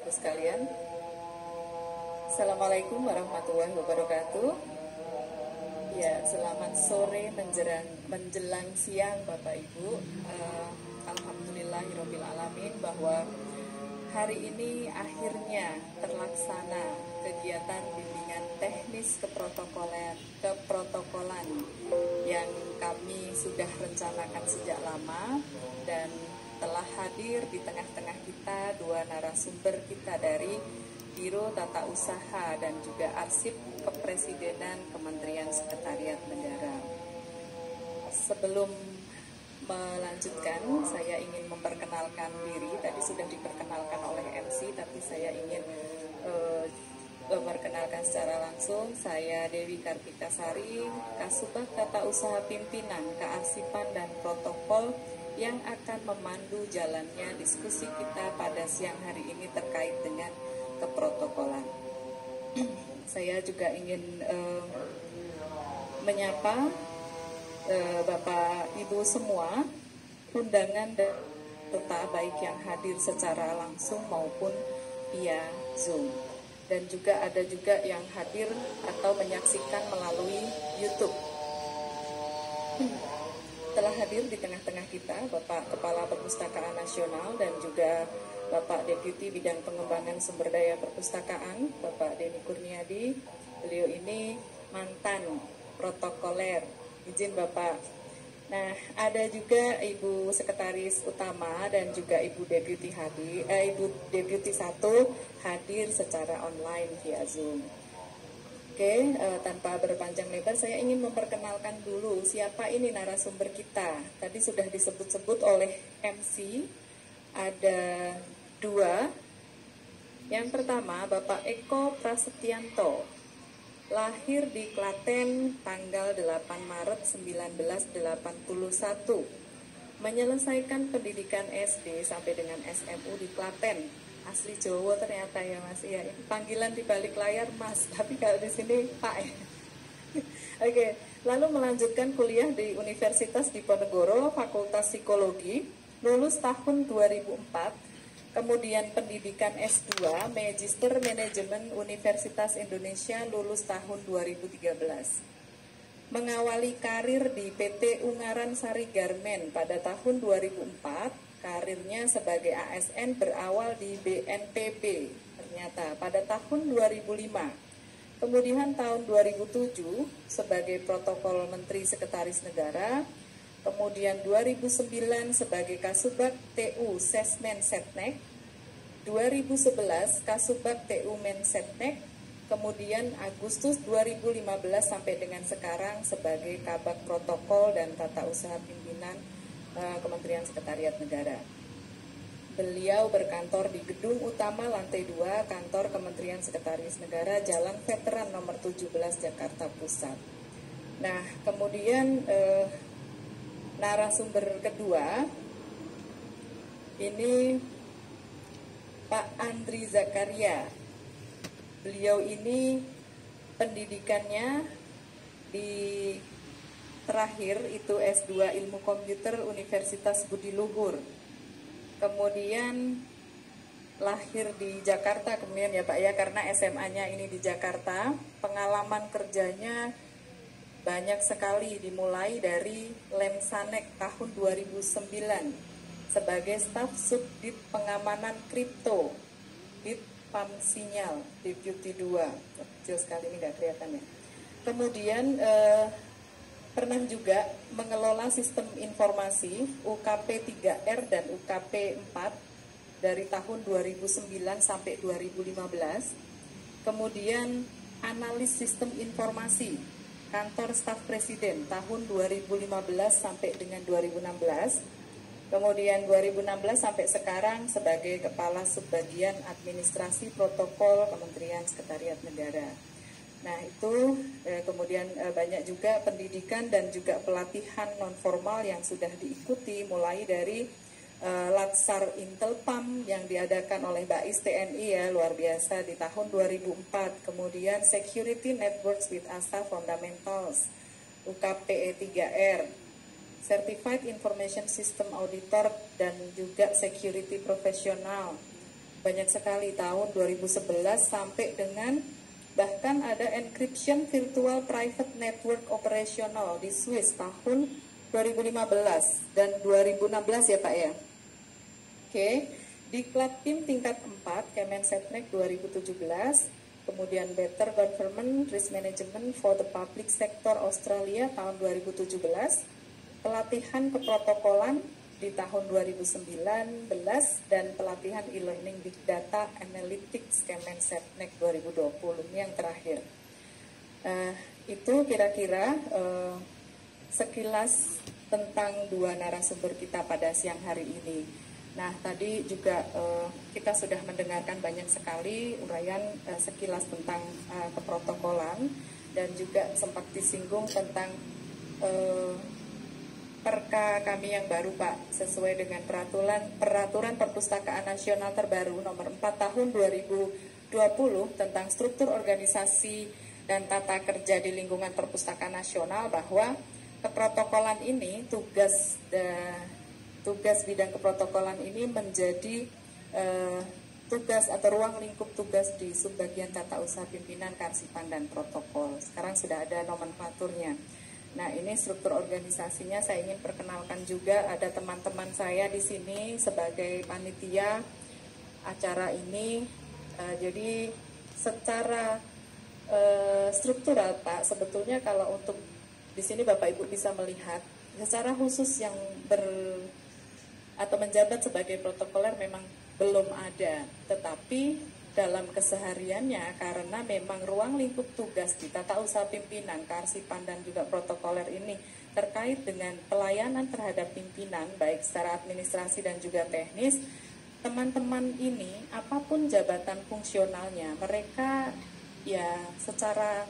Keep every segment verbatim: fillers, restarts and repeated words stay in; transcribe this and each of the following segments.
Ibu sekalian. Assalamualaikum warahmatullahi wabarakatuh. Ya, selamat sore menjelang, menjelang siang Bapak Ibu. uh, Alhamdulillahirrabbilalamin bahwa hari ini akhirnya terlaksana kegiatan bimbingan teknis keprotokolan, keprotokolan yang kami sudah rencanakan sejak lama, dan telah hadir di tengah-tengah kita dua narasumber kita dari Biro Tata Usaha dan juga Arsip Kepresidenan Kementerian Sekretariat Negara. Sebelum melanjutkan, saya ingin memperkenalkan diri. Tadi sudah diperkenalkan oleh M C, tapi saya ingin uh, memperkenalkan secara langsung. Saya Dewi Kartikasari, Kasubag Tata Usaha Pimpinan Kearsipan dan Protokol, yang akan memandu jalannya diskusi kita pada siang hari ini terkait dengan keprotokolan. Saya juga ingin uh, menyapa uh, Bapak Ibu semua, undangan dan peserta baik yang hadir secara langsung maupun via Zoom, dan juga ada juga yang hadir atau menyaksikan melalui YouTube. Telah hadir di tengah-tengah kita Bapak Kepala Perpustakaan Nasional dan juga Bapak Deputi Bidang Pengembangan Sumber Daya Perpustakaan, Bapak Denny Kurniadi. Beliau ini mantan protokoler. Izin Bapak. Nah, ada juga Ibu Sekretaris Utama dan juga Ibu Deputi hadir, eh, Ibu Deputi satu hadir secara online via Zoom. Oke, uh, tanpa berpanjang lebar, saya ingin memperkenalkan dulu siapa ini narasumber kita. Tadi sudah disebut-sebut oleh M C, ada dua. Yang pertama, Bapak Eko Prasetyanto, lahir di Klaten tanggal delapan Maret seribu sembilan ratus delapan puluh satu, menyelesaikan pendidikan S D sampai dengan S M U di Klaten. Asli Jawa ternyata ya Mas ya. Panggilan di balik layar Mas, tapi kalau di sini Pak ya. Oke, lalu melanjutkan kuliah di Universitas Diponegoro, Fakultas Psikologi, lulus tahun dua ribu empat. Kemudian pendidikan S dua, Magister Manajemen Universitas Indonesia, lulus tahun dua ribu tiga belas. Mengawali karir di P T Ungaran Sari Garmen pada tahun dua ribu empat. Karirnya sebagai A S N berawal di B N P B ternyata pada tahun dua ribu lima. Kemudian tahun dua ribu tujuh sebagai Protokol Menteri Sekretaris Negara. Kemudian dua ribu sembilan sebagai Kasubag T U Sesmen Setnek. dua ribu sebelas Kasubag T U Mensetnek. Kemudian Agustus dua ribu lima belas sampai dengan sekarang sebagai Kabag Protokol dan Tata Usaha Pimpinan Kementerian Sekretariat Negara. Beliau berkantor di Gedung Utama lantai dua Kantor Kementerian Sekretaris Negara, Jalan Veteran nomor tujuh belas Jakarta Pusat. Nah, kemudian eh, narasumber kedua ini Pak Andri Zakaria. Beliau ini pendidikannya di terakhir itu S dua Ilmu Komputer Universitas Budi Luhur. Kemudian lahir di Jakarta kemudian ya Pak ya, karena S M A-nya ini di Jakarta. Pengalaman kerjanya banyak sekali, dimulai dari Lemsanek tahun dua ribu sembilan sebagai staf Subdit Pengamanan Kripto Dit Pam Sinyal Deputi dua. Kecil sekali ini nggak kelihatan ya. Kemudian eh, pernah juga mengelola sistem informasi U K P tiga R dan U K P empat dari tahun dua ribu sembilan sampai dua ribu lima belas. Kemudian analis sistem informasi Kantor Staf Presiden tahun dua ribu lima belas sampai dengan dua ribu enam belas. Kemudian dua ribu enam belas sampai sekarang sebagai Kepala Subbagian Administrasi Protokol Kementerian Sekretariat Negara. Nah itu eh, kemudian eh, banyak juga pendidikan dan juga pelatihan non-formal yang sudah diikuti, mulai dari eh, Latsar Intelpam yang diadakan oleh Bais T N I ya, luar biasa di tahun dua ribu empat. Kemudian Security Networks with A S A Fundamentals, U K P E tiga R, Certified Information System Auditor dan juga Security Professional. banyak sekali tahun dua ribu sebelas sampai dengan bahkan ada encryption virtual private network operational di Swiss tahun dua ribu lima belas dan dua ribu enam belas ya Pak ya. Oke, di Klatim tingkat empat Kemensetnek dua ribu tujuh belas, kemudian Better Government Risk Management for the Public Sector Australia tahun dua ribu tujuh belas, pelatihan keprotokolan di tahun dua ribu sembilan belas dan pelatihan e-learning Big Data Analytics Kemensetnek dua ribu dua puluh ini yang terakhir. Uh, itu kira-kira uh, sekilas tentang dua narasumber kita pada siang hari ini. Nah, tadi juga uh, kita sudah mendengarkan banyak sekali uraian uh, sekilas tentang uh, keprotokolan dan juga sempat disinggung tentang uh, perka kami yang baru Pak, sesuai dengan peraturan peraturan Perpustakaan Nasional terbaru nomor empat tahun dua ribu dua puluh tentang struktur organisasi dan tata kerja di lingkungan Perpustakaan Nasional, bahwa keprotokolan ini tugas uh, tugas bidang keprotokolan ini menjadi uh, tugas atau ruang lingkup tugas di subbagian tata usaha pimpinan, kearsipan dan protokol. Sekarang sudah ada nomenklaturnya. Nah, ini struktur organisasinya saya ingin perkenalkan juga, ada teman-teman saya di sini sebagai panitia acara ini. Uh, jadi secara uh, struktural Pak, sebetulnya kalau untuk di sini Bapak Ibu bisa melihat secara khusus yang ber atau menjabat sebagai protokoler memang belum ada, tetapi dalam kesehariannya, karena memang ruang lingkup tugas di tata usaha pimpinan, kearsipan dan juga protokoler ini terkait dengan pelayanan terhadap pimpinan baik secara administrasi dan juga teknis, teman-teman ini apapun jabatan fungsionalnya, mereka ya secara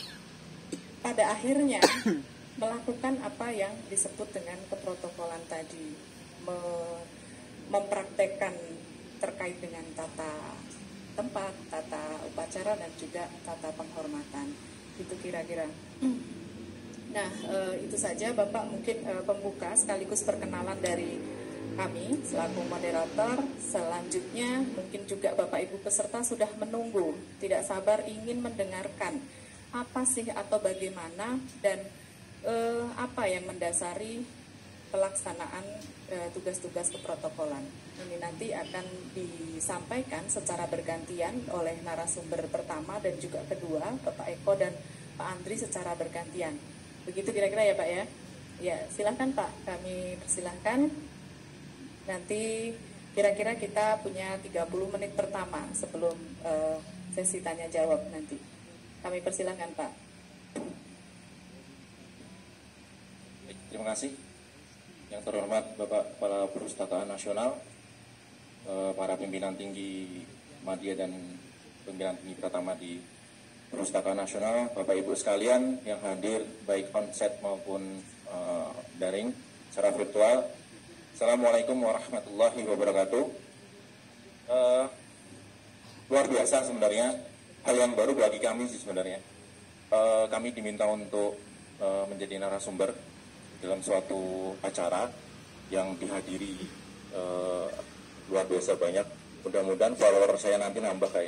pada akhirnya melakukan apa yang disebut dengan keprotokolan tadi, mempraktekkan terkait dengan tata tempat, tata upacara dan juga tata penghormatan. Itu kira-kira. Nah, e, itu saja Bapak mungkin e, pembuka sekaligus perkenalan dari kami selaku moderator. Selanjutnya mungkin juga Bapak Ibu peserta sudah menunggu, tidak sabar ingin mendengarkan apa sih atau bagaimana dan e, apa yang mendasari pelaksanaan e, tugas-tugas keprotokolan. Ini nanti akan disampaikan secara bergantian oleh narasumber pertama dan juga kedua, Bapak Eko dan Pak Andri secara bergantian. Begitu kira-kira ya Pak ya? Ya, silahkan Pak, kami persilahkan. Nanti kira-kira kita punya tiga puluh menit pertama sebelum e, sesi tanya jawab nanti. Kami persilahkan Pak. Terima kasih. Yang terhormat Bapak Kepala Perpustakaan Nasional, para pimpinan tinggi media dan pimpinan tinggi pertama di Perpustakaan Nasional, Bapak Ibu sekalian yang hadir baik onsite maupun uh, daring secara virtual. Assalamualaikum warahmatullahi wabarakatuh. Uh, luar biasa sebenarnya, hal yang baru bagi kami sih sebenarnya. Uh, kami diminta untuk uh, menjadi narasumber dalam suatu acara yang dihadiri uh, luar biasa banyak. Mudah-mudahan follower saya nanti nambah kayak.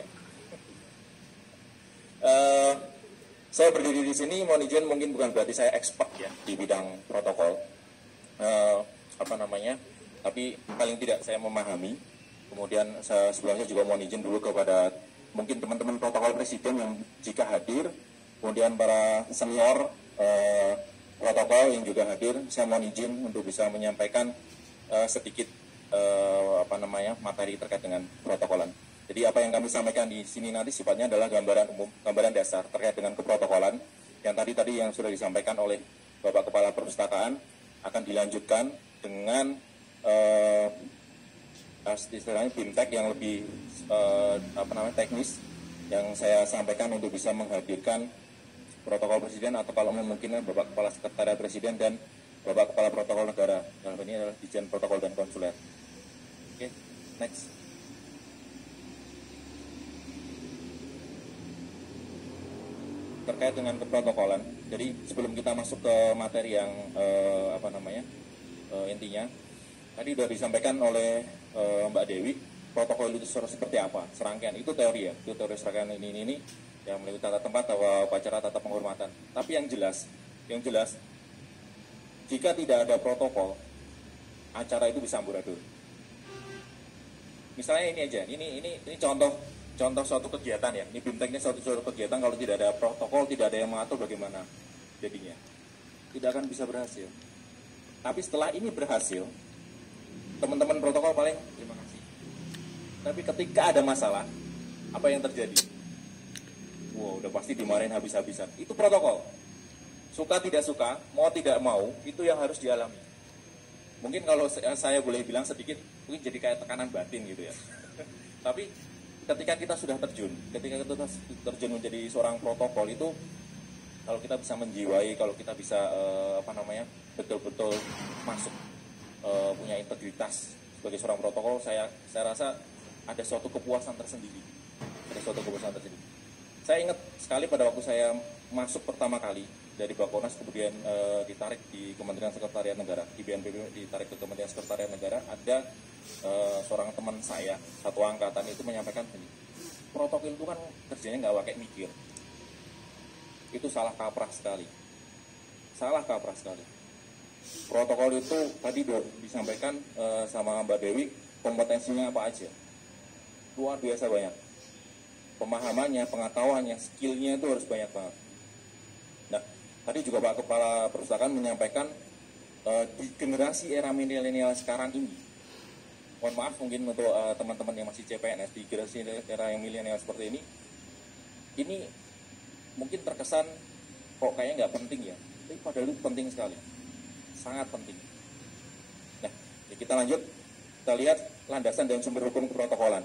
Uh, saya berdiri di sini, mohon izin mungkin bukan berarti saya expert ya di bidang protokol, uh, apa namanya, tapi paling tidak saya memahami. Kemudian saya sebelumnya juga mohon izin dulu kepada mungkin teman-teman protokol presiden yang jika hadir, kemudian para senior uh, protokol yang juga hadir, saya mohon izin untuk bisa menyampaikan uh, sedikit uh, apa namanya materi terkait dengan protokolan. Jadi apa yang kami sampaikan di sini nanti sifatnya adalah gambaran umum, gambaran dasar terkait dengan keprotokolan yang tadi tadi yang sudah disampaikan oleh Bapak Kepala Perpustakaan, akan dilanjutkan dengan uh, istilahnya bimtek yang lebih uh, apa namanya teknis yang saya sampaikan untuk bisa menghadirkan protokol presiden atau kalau memungkinkan Bapak Kepala Sekretariat Presiden dan Bapak Kepala Protokol Negara. Dalam ini adalah Ditjen Protokol dan Konsuler. Oke, okay, next. Terkait dengan keprotokolan. Jadi sebelum kita masuk ke materi yang eh, apa namanya eh, intinya, tadi sudah disampaikan oleh eh, Mbak Dewi protokol itu seperti apa, serangkaian itu teori ya, itu teori serangkaian ini ini, ini yang meliputi tata tempat, tata upacara, tata penghormatan. Tapi yang jelas, yang jelas jika tidak ada protokol, acara itu bisa amburadul. Misalnya ini aja, ini ini ini contoh contoh suatu kegiatan ya, ini bimteknya suatu suatu kegiatan kalau tidak ada protokol, tidak ada yang mengatur bagaimana jadinya, tidak akan bisa berhasil. Tapi setelah ini berhasil, teman-teman protokol paling terima kasih. Tapi ketika ada masalah, apa yang terjadi? Wow, udah pasti dimarahin habis-habisan. Itu protokol. Suka tidak suka, mau tidak mau, itu yang harus dialami. Mungkin kalau saya boleh bilang sedikit, mungkin jadi kayak tekanan batin gitu ya. Tapi ketika kita sudah terjun, ketika kita terjun menjadi seorang protokol itu, kalau kita bisa menjiwai, kalau kita bisa eh, apa namanya, betul-betul masuk, eh, punya integritas sebagai seorang protokol, saya saya rasa ada suatu kepuasan tersendiri, ada suatu kepuasan tersendiri. Saya ingat sekali pada waktu saya masuk pertama kali dari Bakonas, kemudian e, ditarik di Kementerian Sekretariat Negara, di B N P B ditarik ke Kementerian Sekretariat Negara, ada e, seorang teman saya, satu angkatan itu menyampaikan begini, protokol itu kan kerjanya nggak pakai mikir. Itu salah kaprah sekali. Salah kaprah sekali. Protokol itu tadi sudah disampaikan e, sama Mbak Dewi, kompetensinya apa aja. Luar biasa banyak. Pemahamannya, pengetahuannya, skillnya itu harus banyak banget. Nah, tadi juga Pak Kepala Perpustakaan menyampaikan e, di generasi era milenial sekarang ini, mohon maaf mungkin untuk e, teman-teman yang masih C P N S, di generasi era yang milenial seperti ini, ini mungkin terkesan kok kayaknya nggak penting ya, tapi padahal itu penting sekali, sangat penting. Nah, ya kita lanjut, kita lihat landasan dan sumber hukum keprotokolan.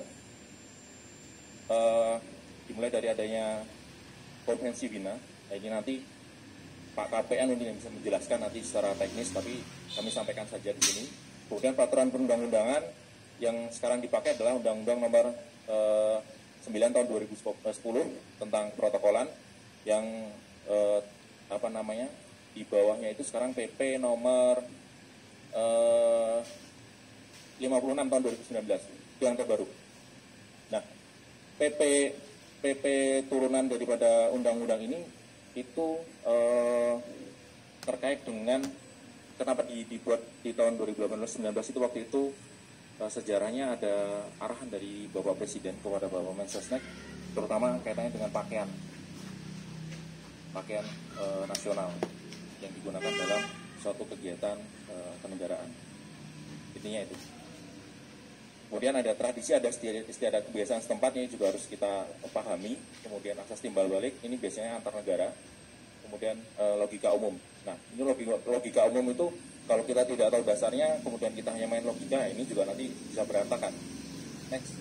Uh, dimulai dari adanya konvensi Wina. Nah, ini nanti Pak K P N ini yang bisa menjelaskan nanti secara teknis, tapi kami sampaikan saja di sini. Kemudian peraturan perundang-undangan yang sekarang dipakai adalah Undang-Undang Nomor uh, sembilan tahun dua ribu sepuluh tentang protokolan, yang uh, apa namanya di bawahnya itu sekarang P P Nomor uh, lima puluh enam tahun dua ribu sembilan belas, itu yang terbaru. Nah, P P P P turunan daripada undang-undang ini itu eh, terkait dengan kenapa dibuat di tahun dua ribu delapan belas sembilan belas itu. Waktu itu eh, sejarahnya ada arahan dari Bapak Presiden kepada Bapak Mensesnek, terutama kaitannya dengan pakaian pakaian eh, nasional yang digunakan dalam suatu kegiatan eh, kenegaraan. Intinya itu. Kemudian ada tradisi, ada istiadat kebiasaan setempatnya juga harus kita pahami. Kemudian asas timbal balik, ini biasanya antar negara. Kemudian e, logika umum. Nah, ini logika, logika umum itu kalau kita tidak tahu dasarnya, kemudian kita hanya main logika, ini juga nanti bisa berantakan. Next.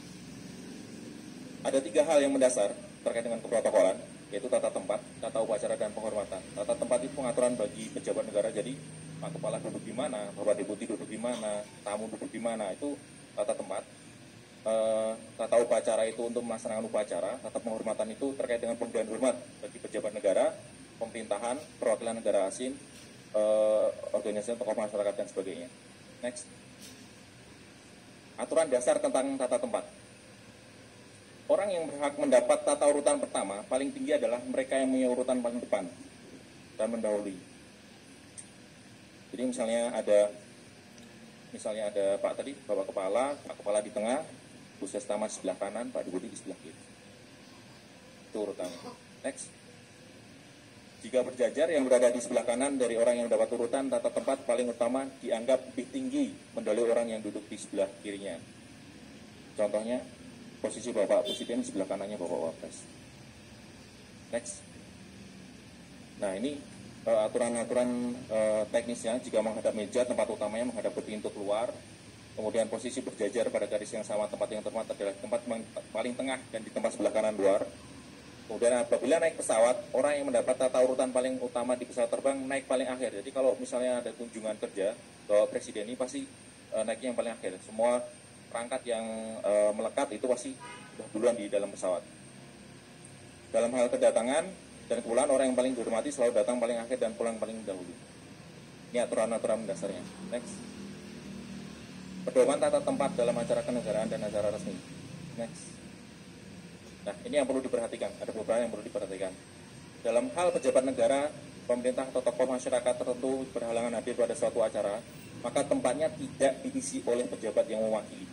Ada tiga hal yang mendasar terkait dengan keprotokolan, yaitu tata tempat, tata upacara, dan penghormatan. Tata tempat itu pengaturan bagi pejabat negara, jadi Pak Kepala duduk di mana, Bapak Deputi duduk di mana, tamu duduk di mana, itu tata tempat. E, tata upacara itu untuk melaksanakan upacara. Tata penghormatan itu terkait dengan pemberian hormat bagi pejabat negara, pemerintahan, perwakilan negara asing, e, organisasi tokoh masyarakat, dan sebagainya. Next. Aturan dasar tentang tata tempat. Orang yang berhak mendapat tata urutan pertama paling tinggi adalah mereka yang punya urutan paling depan dan mendahului. Jadi misalnya ada Misalnya ada Pak tadi, Bapak Kepala, Pak Kepala di tengah, Bu Sestama di sebelah kanan, Pak Deputi di sebelah kiri. Itu urutannya. Next. Jika berjajar, yang berada di sebelah kanan dari orang yang mendapat urutan tata tempat paling utama dianggap lebih tinggi mendahului orang yang duduk di sebelah kirinya. Contohnya, posisi Bapak Presiden di sebelah kanannya Bapak Wapres. Next. Nah, ini aturan-aturan uh, teknisnya. Jika menghadap meja, tempat utamanya menghadap ke pintu keluar. Kemudian posisi berjajar pada garis yang sama, tempat yang terhormat adalah tempat paling tengah dan di tempat sebelah kanan luar. Kemudian apabila naik pesawat, orang yang mendapat tata urutan paling utama di pesawat terbang naik paling akhir. Jadi kalau misalnya ada kunjungan kerja, Bapak Presiden ini pasti uh, naiknya yang paling akhir. Semua perangkat yang uh, melekat itu pasti sudah duluan di dalam pesawat. Dalam hal kedatangan dan pulang, orang yang paling dihormati selalu datang paling akhir dan pulang paling dahulu. Ini aturan-aturan dasarnya. Next. pedoman tata tempat dalam acara kenegaraan dan acara resmi. Next. Nah, ini yang perlu diperhatikan, ada beberapa yang perlu diperhatikan. Dalam hal pejabat negara, pemerintah atau tokoh masyarakat tertentu berhalangan hadir pada suatu acara, maka tempatnya tidak diisi oleh pejabat yang mewakili.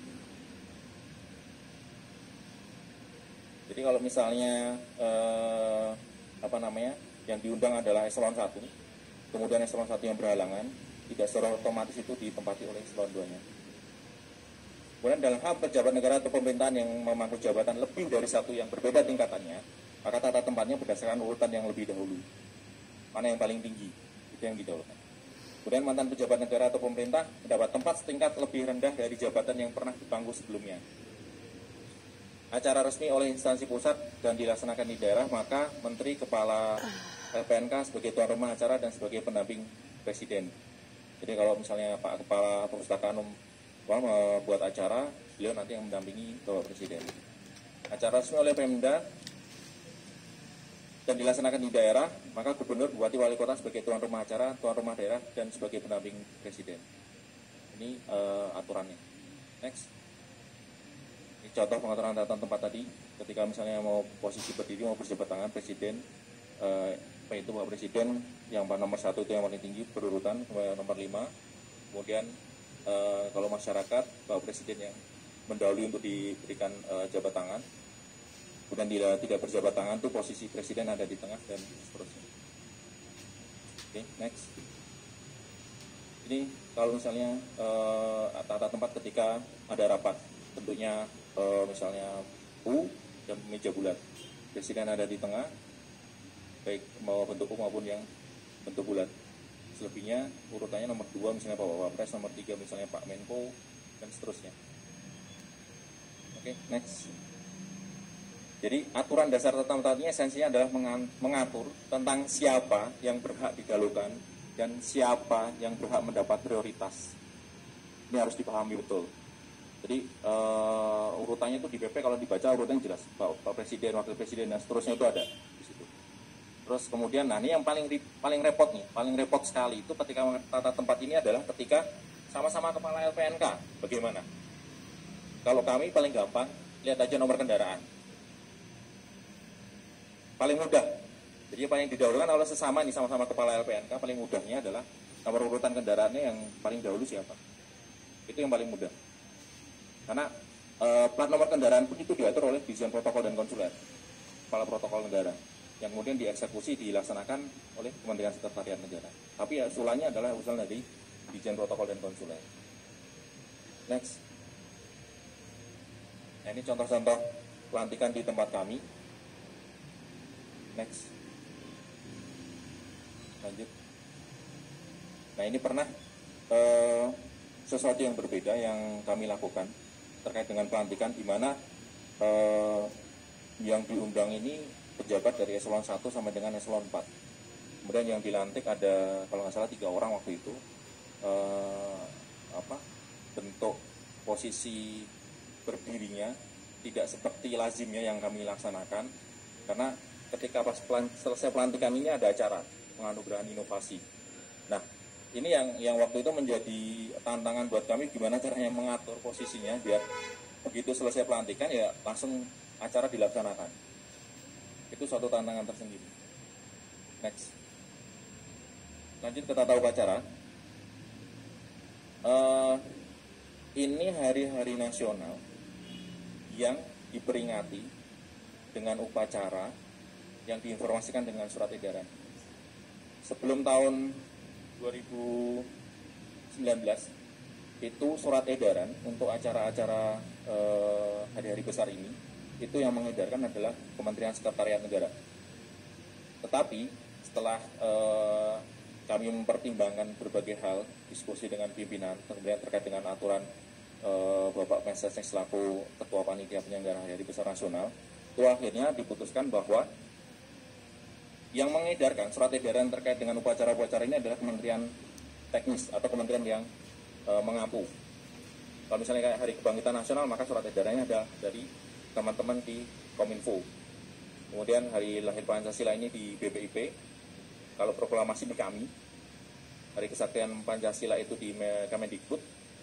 Jadi kalau misalnya eh, apa namanya, yang diundang adalah eselon satu, kemudian eselon satu yang berhalangan, tidak secara otomatis itu ditempati oleh eselon dua-nya. Kemudian dalam hal pejabat negara atau pemerintahan yang memangku jabatan lebih dari satu yang berbeda tingkatannya, maka tata tempatnya berdasarkan urutan yang lebih dahulu. Mana yang paling tinggi, itu yang didahulukan. Kemudian mantan pejabat negara atau pemerintah mendapat tempat setingkat lebih rendah dari jabatan yang pernah dipangku sebelumnya. Acara resmi oleh instansi pusat dan dilaksanakan di daerah, maka Menteri Kepala L P N K sebagai tuan rumah acara dan sebagai pendamping Presiden. Jadi kalau misalnya Pak Kepala Perpustakaan membuat acara, beliau nanti yang mendampingi Bapak Presiden. Acara resmi oleh Pemda dan dilaksanakan di daerah, maka Gubernur, Bupati, Wali Kota sebagai tuan rumah acara, tuan rumah daerah, dan sebagai pendamping Presiden. Ini uh, aturannya. Next. Ini contoh pengaturan tata tempat tadi, ketika misalnya mau posisi berdiri, mau berjabat tangan, Presiden, uh, itu Bapak Presiden, yang nomor satu itu yang paling tinggi, berurutan, nomor lima, kemudian Uh, kalau masyarakat, Bapak Presiden yang mendahului untuk diberikan uh, jabat tangan. Kemudian bila tidak berjabat tangan itu posisi Presiden ada di tengah dan seterusnya. Oke, okay, next. Ini kalau misalnya uh, tata tempat ketika ada rapat, bentuknya uh, misalnya U dan meja bulat. Presiden ada di tengah, baik mau bentuk U maupun yang bentuk bulat. Selebihnya urutannya nomor dua misalnya Pak Wapres, nomor tiga misalnya Pak Menko, dan seterusnya. Oke, okay, next. Jadi aturan dasar tata tempatnya esensinya adalah mengatur tentang siapa yang berhak didahulukan dan siapa yang berhak mendapat prioritas. Ini harus dipahami betul. Jadi uh, urutannya itu di P P kalau dibaca urutannya jelas, Pak, Pak Presiden, Wakil Presiden, dan seterusnya itu ada di situ. Terus kemudian, nah ini yang paling paling repot nih, paling repot sekali itu ketika tata tempat ini adalah ketika sama-sama kepala L P N K. Bagaimana? Kalau kami paling gampang, lihat aja nomor kendaraan. Paling mudah. Jadi paling didahulukan oleh sesama nih sama-sama kepala L P N K, paling mudahnya adalah nomor urutan kendaraannya yang paling dahulu siapa. Itu yang paling mudah. Karena e, plat nomor kendaraan pun itu diatur oleh Dirjen Protokol dan Konsuler, kepala protokol negara, yang kemudian dieksekusi dilaksanakan oleh Kementerian Sekretariat Negara. Tapi ya, usulannya adalah usul dari Dirjen Protokol dan Konsuler. Next. Nah, ini contoh-contoh pelantikan di tempat kami. Next. Lanjut. Nah, ini pernah eh, sesuatu yang berbeda yang kami lakukan terkait dengan pelantikan, di mana eh, yang diundang ini pejabat dari eselon satu sampai dengan eselon empat. Kemudian yang dilantik ada kalau nggak salah tiga orang waktu itu. Eh, apa bentuk posisi berdirinya tidak seperti lazimnya yang kami laksanakan, karena ketika pas pelan, selesai pelantikan ini ada acara penganugerahan inovasi. Nah, ini yang yang waktu itu menjadi tantangan buat kami, gimana caranya mengatur posisinya biar begitu selesai pelantikan ya langsung acara dilaksanakan. Itu suatu tantangan tersendiri. Next. Lanjut ke tata upacara. Uh, ini hari-hari nasional yang diperingati dengan upacara yang diinformasikan dengan surat edaran. Sebelum tahun dua ribu sembilan belas itu surat edaran untuk acara-acara uh, hari-hari besar ini itu yang mengedarkan adalah Kementerian Sekretariat Negara. Tetapi setelah eh, kami mempertimbangkan berbagai hal, diskusi dengan pimpinan, kemudian terkait dengan aturan eh, Bapak Mensesnek selaku Ketua Panitia Penyelenggara Hari Besar Nasional, itu akhirnya diputuskan bahwa yang mengedarkan surat edaran terkait dengan upacara-upacara ini adalah Kementerian Teknis atau kementerian yang eh, mengampu. Kalau misalnya kayak Hari Kebangkitan Nasional, maka surat edarannya ada dari teman-teman di Kominfo. Kemudian hari lahir Pancasila ini di B P I P. Kalau proklamasi di kami. Hari Kesaktian Pancasila itu di Kemendikbud.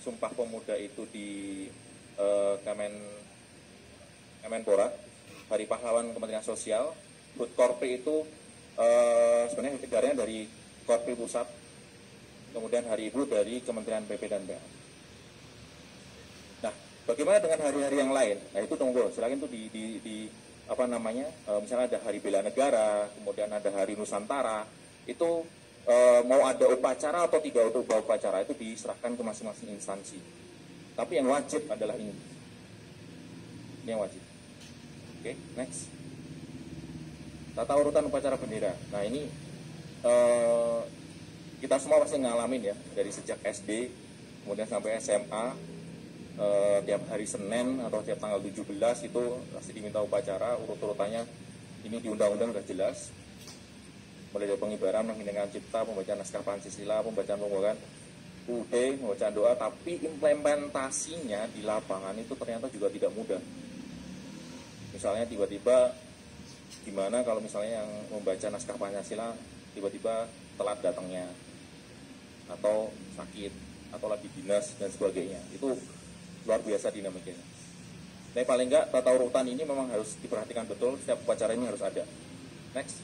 Sumpah Pemuda itu di uh, Kemen Kemenpora, Hari Pahlawan Kementerian Sosial, Hut Korpi itu uh, sebenarnya negaranya dari Korpi Pusat, kemudian Hari Ibu dari Kementerian P P dan P A. Nah, bagaimana dengan hari-hari yang lain? Nah, itu tunggu, silakan itu di, di, di apa namanya, uh, misalnya ada Hari Bela Negara, kemudian ada Hari Nusantara, itu uh, mau ada upacara atau tidak untuk upacara itu diserahkan ke masing-masing instansi. Tapi yang wajib adalah ini. Ini yang wajib. Oke, okay, next. Tata urutan upacara bendera. Nah, ini uh, kita semua pasti ngalamin ya, dari sejak S D, kemudian sampai S M A, uh, tiap hari Senin atau tiap tanggal tujuh belas itu pasti diminta upacara, urut-urutannya ini di undang-undang sudah jelas. Mulai dari pengibaran, mengheningkan cipta, pembacaan naskah Pancasila, pembacaan pembukaan U D, pembacaan doa, tapi implementasinya di lapangan itu ternyata juga tidak mudah. Misalnya tiba-tiba gimana kalau misalnya yang membaca naskah Pancasila tiba-tiba telat datangnya, atau sakit, atau lagi dinas dan sebagainya, itu luar biasa dinamikanya. Tapi paling enggak tata urutan ini memang harus diperhatikan betul, setiap upacara ini harus ada. Next.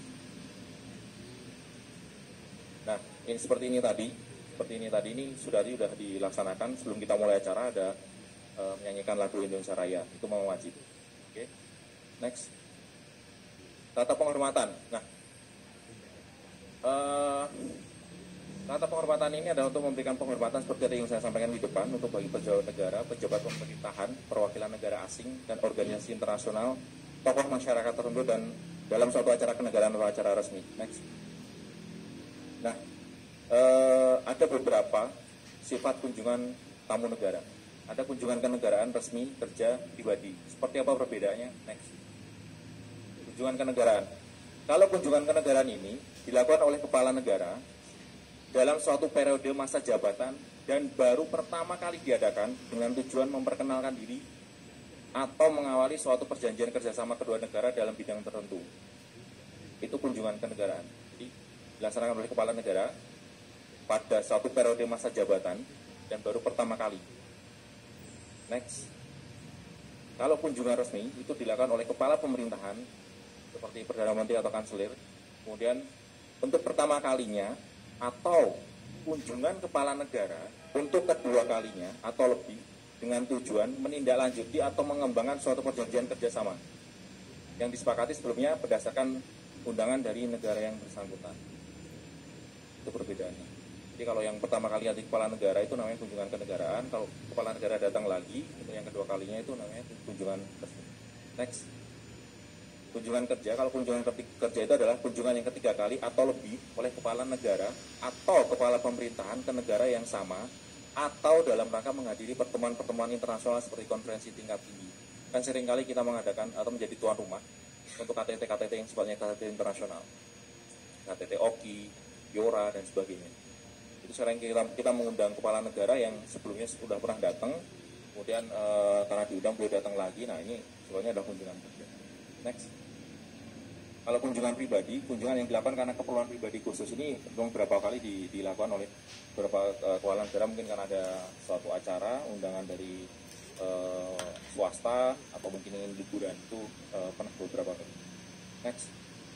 Nah, ini seperti ini tadi, seperti ini tadi ini sudah sudah dilaksanakan sebelum kita mulai acara, ada e, menyanyikan lagu Indonesia Raya, itu memang wajib. Oke, next. Tata penghormatan. Nah, e, tata penghormatan ini adalah untuk memberikan penghormatan seperti yang saya sampaikan di depan untuk bagi pejabat negara, pejabat pemerintahan, perwakilan negara asing dan organisasi internasional, tokoh masyarakat tertentu dan dalam suatu acara kenegaraan atau acara resmi. Next. Nah, eh, ada beberapa sifat kunjungan tamu negara. Ada kunjungan kenegaraan resmi, kerja, pribadi. Seperti apa perbedaannya? Next. Kunjungan kenegaraan. Kalau kunjungan kenegaraan ini dilakukan oleh kepala negara dalam suatu periode masa jabatan dan baru pertama kali diadakan dengan tujuan memperkenalkan diri atau mengawali suatu perjanjian kerjasama kedua negara dalam bidang tertentu. Itu kunjungan kenegaraan. Jadi dilaksanakan oleh kepala negara pada suatu periode masa jabatan dan baru pertama kali. Next. Kalau kunjungan resmi itu dilakukan oleh kepala pemerintahan seperti Perdana Menteri atau Kanselir, kemudian untuk pertama kalinya atau kunjungan kepala negara untuk kedua kalinya atau lebih dengan tujuan menindaklanjuti atau mengembangkan suatu perjanjian kerjasama yang disepakati sebelumnya berdasarkan undangan dari negara yang bersangkutan. Itu perbedaannya. Jadi kalau yang pertama kali nanti kepala negara itu namanya kunjungan kenegaraan, kalau kepala negara datang lagi, itu yang kedua kalinya itu namanya kunjungan resmi. Next. Kunjungan kerja, kalau kunjungan kerja itu adalah kunjungan yang ketiga kali atau lebih oleh kepala negara atau kepala pemerintahan ke negara yang sama atau dalam rangka menghadiri pertemuan-pertemuan internasional seperti konferensi tingkat tinggi. Kan seringkali kita mengadakan atau menjadi tuan rumah untuk K T T-K T T yang sifatnya K T T internasional, K T T O K I, Yora dan sebagainya. Itu sering kita, kita mengundang kepala negara yang sebelumnya sudah pernah datang, kemudian e, karena diundang boleh datang lagi. Nah ini sebenarnya ada kunjungan kerja. Next. Kalau kunjungan pribadi, kunjungan yang dilakukan karena keperluan pribadi khusus ini beberapa kali di, dilakukan oleh beberapa e, kepala negara, mungkin karena ada suatu acara, undangan dari e, swasta atau mungkin ingin liburan, itu e, pernah beberapa kali. Next.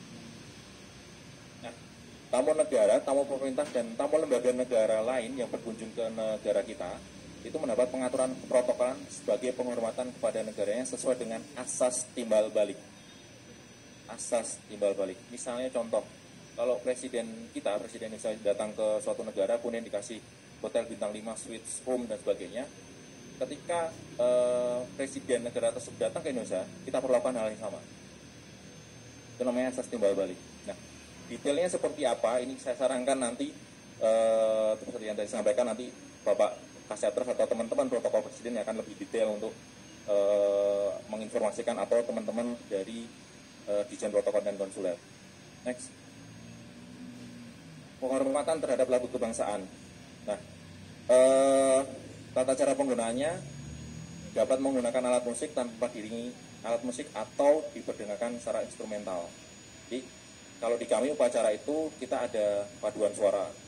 Tamu negara, tamu pemerintah, dan tamu lembaga negara lain yang berkunjung ke negara kita itu mendapat pengaturan protokolan sebagai penghormatan kepada negaranya sesuai dengan asas timbal balik. Asas timbal balik. Misalnya contoh, kalau presiden kita, presiden Indonesia datang ke suatu negara, kemudian dikasih hotel bintang lima, suites, room, dan sebagainya. Ketika eh, presiden negara tersebut datang ke Indonesia, kita perlakukan hal yang sama. Itu namanya asas timbal balik. Nah, detailnya seperti apa, ini saya sarankan nanti eh, seperti yang tadi sampaikan, nanti Bapak Kasatgas atau teman-teman protokol presiden yang akan lebih detail untuk eh, menginformasikan atau teman-teman dari eh, Dijen Protokol dan Konsuler. Next. Penghormatan terhadap lagu kebangsaan. Nah, eh, tata cara penggunaannya dapat menggunakan alat musik tanpa diiringi alat musik atau diperdengarkan secara instrumental. Jadi kalau di kami upacara itu kita ada paduan suara.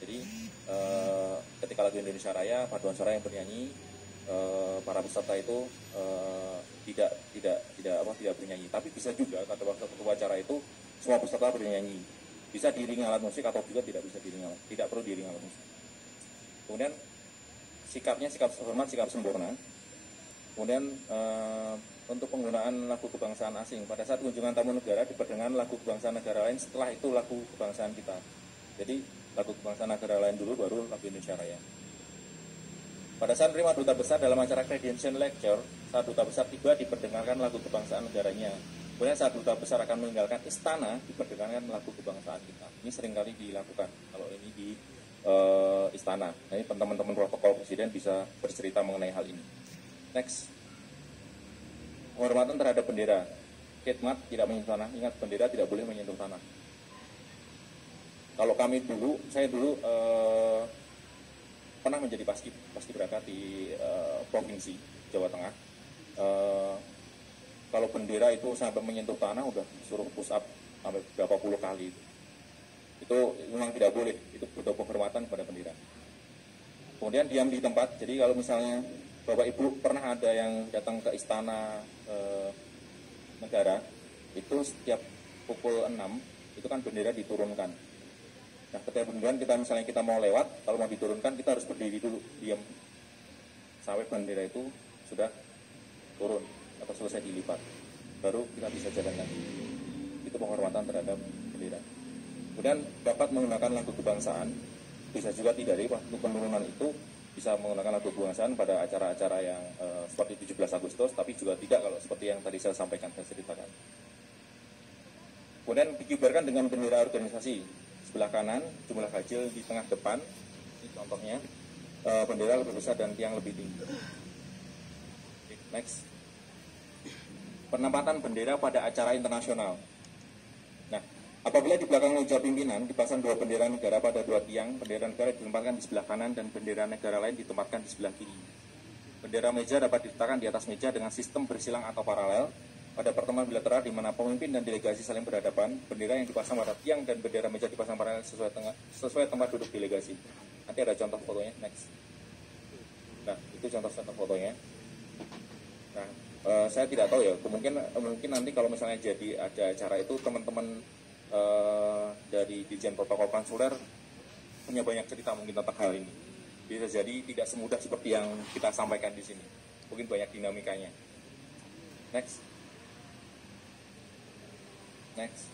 Jadi uh, ketika lagu Indonesia Raya, paduan suara yang bernyanyi, uh, para peserta itu uh, tidak tidak tidak apa tidak bernyanyi. Tapi bisa juga pada waktu acara itu semua peserta bernyanyi. Bisa diiringi alat musik atau juga tidak bisa diiringi alat, tidak perlu diiringi alat musik. Kemudian sikapnya sikap hormat, sikap sempurna. Kemudian uh, untuk penggunaan lagu kebangsaan asing pada saat kunjungan tamu negara diperdengarkan lagu kebangsaan negara lain, setelah itu lagu kebangsaan kita. Jadi lagu kebangsaan negara lain dulu baru lagu Indonesia Raya. Pada saat menerima duta besar dalam acara credential lecture, saat duta besar tiba diperdengarkan lagu kebangsaan negaranya. Kemudian saat duta besar akan meninggalkan istana diperdengarkan lagu kebangsaan kita. Ini seringkali dilakukan kalau ini di uh, istana. Nah, ini teman-teman protokol presiden bisa bercerita mengenai hal ini. Next, penghormatan terhadap bendera. Khidmat tidak menyentuh tanah. Ingat, bendera tidak boleh menyentuh tanah. Kalau kami dulu, saya dulu eh, pernah menjadi paski paskibraka di eh, provinsi Jawa Tengah. Eh, kalau bendera itu sampai menyentuh tanah, udah suruh push up sampai berapa puluh kali. Itu memang tidak boleh. Itu bentuk penghormatan kepada bendera. Kemudian diam di tempat. Jadi kalau misalnya Bapak Ibu pernah ada yang datang ke istana e, negara, itu setiap pukul enam itu kan bendera diturunkan. Nah, ketika kemudian kita misalnya kita mau lewat, kalau mau diturunkan kita harus berdiri dulu, diam sampai bendera itu sudah turun atau selesai dilipat, baru kita bisa jalan lagi. Itu penghormatan terhadap bendera. Kemudian dapat menggunakan lagu kebangsaan, bisa juga tidak. Dari waktu penurunan itu bisa menggunakan lagu kebangsaan pada acara-acara yang uh, seperti tujuh belas Agustus, tapi juga tidak kalau seperti yang tadi saya sampaikan, saya ceritakan. Kemudian dikibarkan dengan bendera organisasi sebelah kanan, jumlah ganjil di tengah depan. Ini contohnya, uh, bendera lebih besar dan tiang lebih tinggi. Next, penempatan bendera pada acara internasional. Nah, apabila di belakang meja pimpinan dipasang dua bendera negara pada dua tiang, bendera negara ditempatkan di sebelah kanan dan bendera negara lain ditempatkan di sebelah kiri. Bendera meja dapat diletakkan di atas meja dengan sistem bersilang atau paralel. Pada pertemuan bilateral di mana pemimpin dan delegasi saling berhadapan, bendera yang dipasang pada tiang dan bendera meja dipasang paralel sesuai, tengah, sesuai tempat duduk delegasi. Nanti ada contoh fotonya, next. Nah, itu contoh-contoh fotonya. Nah, uh, saya tidak tahu ya, mungkin mungkin nanti kalau misalnya jadi ada acara itu teman-teman uh, dari Dirjen Protokol Konsuler punya banyak cerita mungkin tentang hal ini. Bisa jadi tidak semudah seperti yang kita sampaikan di sini. Mungkin banyak dinamikanya. Next. Next.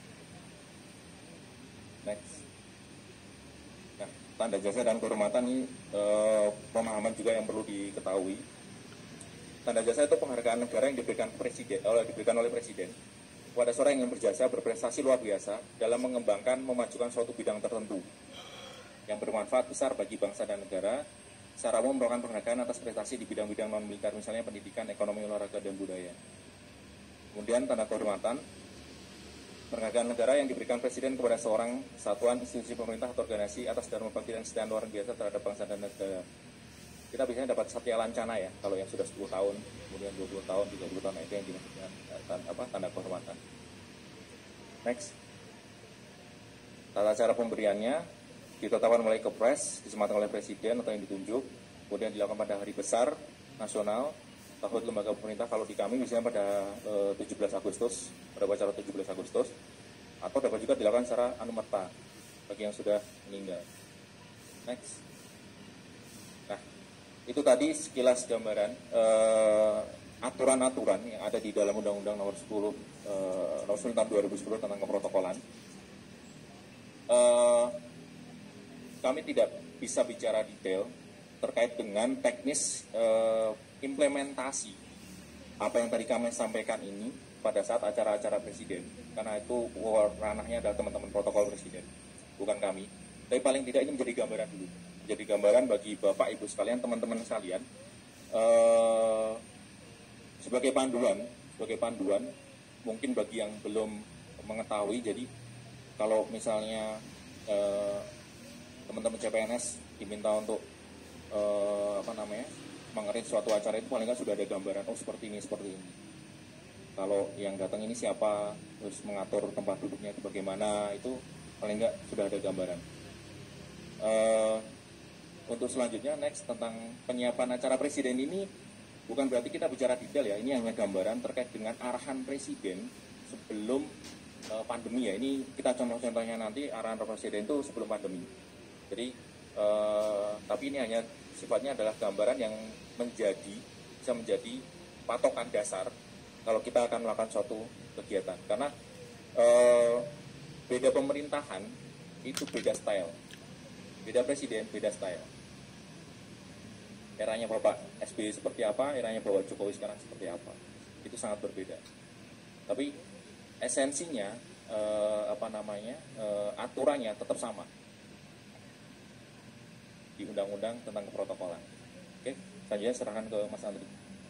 Next. Nah, tanda jasa dan kehormatan ini uh, pemahaman juga yang perlu diketahui. Tanda jasa itu penghargaan negara yang diberikan presiden, oleh diberikan oleh presiden kepada seorang yang berjasa berprestasi luar biasa dalam mengembangkan, memajukan suatu bidang tertentu yang bermanfaat besar bagi bangsa dan negara. Secara umum merupakan penghargaan atas prestasi di bidang-bidang non militer, misalnya pendidikan, ekonomi, olahraga, dan budaya. Kemudian tanda kehormatan, penghargaan negara yang diberikan presiden kepada seorang satuan, institusi pemerintah atau organisasi atas dharma bakti dan kesetiaan luar biasa terhadap bangsa dan negara. Kita biasanya dapat Satya Lancana ya, kalau yang sudah sepuluh tahun, kemudian dua puluh tahun, tiga puluh tahun, itu yang dimaksudkan apa, tanda kehormatan. Next. Tata cara pemberiannya ditetapkan oleh Kepres, disematkan oleh Presiden atau yang ditunjuk, kemudian dilakukan pada hari besar nasional, tahun lembaga pemerintah. Kalau di kami misalnya pada eh, tujuh belas Agustus, pada acara tujuh belas Agustus, atau dapat juga dilakukan secara anumerta bagi yang sudah meninggal. Next. Itu tadi sekilas gambaran uh, aturan-aturan yang ada di dalam Undang-Undang Nomor sepuluh uh, Nomor sembilan dua ribu sepuluh tentang keprotokolan. Uh, kami tidak bisa bicara detail terkait dengan teknis uh, implementasi apa yang tadi kami sampaikan ini pada saat acara-acara presiden, karena itu ranahnya adalah teman-teman protokol presiden, bukan kami. Tapi paling tidak ini menjadi gambaran dulu. Jadi gambaran bagi Bapak Ibu sekalian, teman-teman sekalian, eh, sebagai panduan, sebagai panduan, mungkin bagi yang belum mengetahui. Jadi kalau misalnya eh, teman-teman C P N S diminta untuk eh, apa namanya, mengarrange suatu acara, itu paling nggak sudah ada gambaran. Oh, seperti ini, seperti ini. Kalau yang datang ini siapa, terus mengatur tempat duduknya itu bagaimana, itu paling nggak sudah ada gambaran. Uh, untuk selanjutnya next tentang penyiapan acara presiden ini bukan berarti kita bicara detail ya, ini hanya gambaran terkait dengan arahan presiden sebelum uh, pandemi ya. Ini kita contoh-contohnya nanti arahan presiden itu sebelum pandemi. Jadi uh, tapi ini hanya sifatnya adalah gambaran yang menjadi bisa menjadi patokan dasar kalau kita akan melakukan suatu kegiatan. Karena uh, beda pemerintahan itu beda style, beda presiden beda style. Eranya Bapak S B Y seperti apa, eranya Bapak Jokowi sekarang seperti apa, itu sangat berbeda. Tapi esensinya eh, apa namanya eh, aturannya tetap sama di undang-undang tentang keprotokolan. Oke, selanjutnya serahkan ke Mas Andri.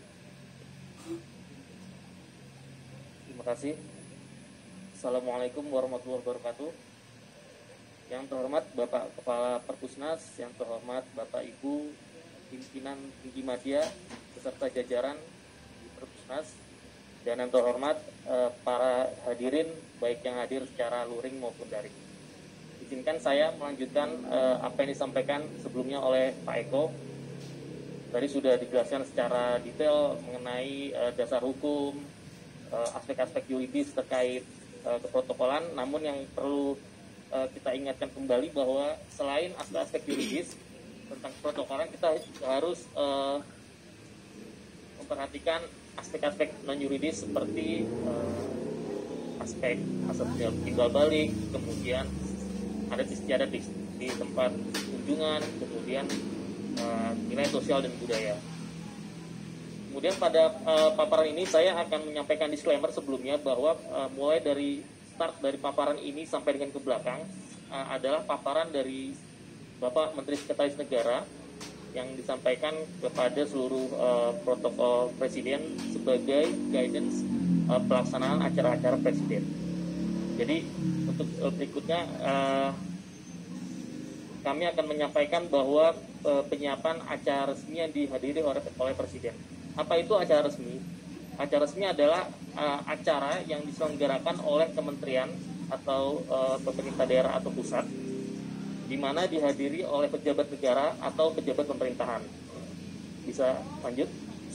Terima kasih. Assalamualaikum warahmatullahi wabarakatuh. Yang terhormat Bapak Kepala Perpusnas, yang terhormat Bapak Ibu pimpinan tinggi media beserta jajaran di Perpusnas, dan yang terhormat eh, para hadirin baik yang hadir secara luring maupun daring. Izinkan saya melanjutkan eh, apa yang disampaikan sebelumnya oleh Pak Eko. Tadi sudah dijelaskan secara detail mengenai eh, dasar hukum, eh, aspek-aspek yuridis terkait eh, keprotokolan. Namun yang perlu eh, kita ingatkan kembali bahwa selain aspek-aspek yuridis tentang keprotokolan, kita harus uh, memperhatikan aspek-aspek non yuridis seperti uh, aspek asal timbal balik, kemudian adat istiadat di, di tempat kunjungan, kemudian uh, nilai sosial dan budaya. Kemudian pada uh, paparan ini saya akan menyampaikan disclaimer sebelumnya bahwa uh, mulai dari start dari paparan ini sampai dengan ke belakang uh, adalah paparan dari Bapak Menteri Sekretaris Negara yang disampaikan kepada seluruh uh, protokol presiden sebagai guidance uh, pelaksanaan acara-acara presiden. Jadi untuk uh, berikutnya uh, kami akan menyampaikan bahwa uh, penyiapan acara resmi yang dihadiri oleh, oleh presiden. Apa itu acara resmi? Acara resmi adalah uh, acara yang diselenggarakan oleh kementerian atau uh, pemerintah daerah atau pusat, di mana dihadiri oleh pejabat negara atau pejabat pemerintahan. Bisa lanjut.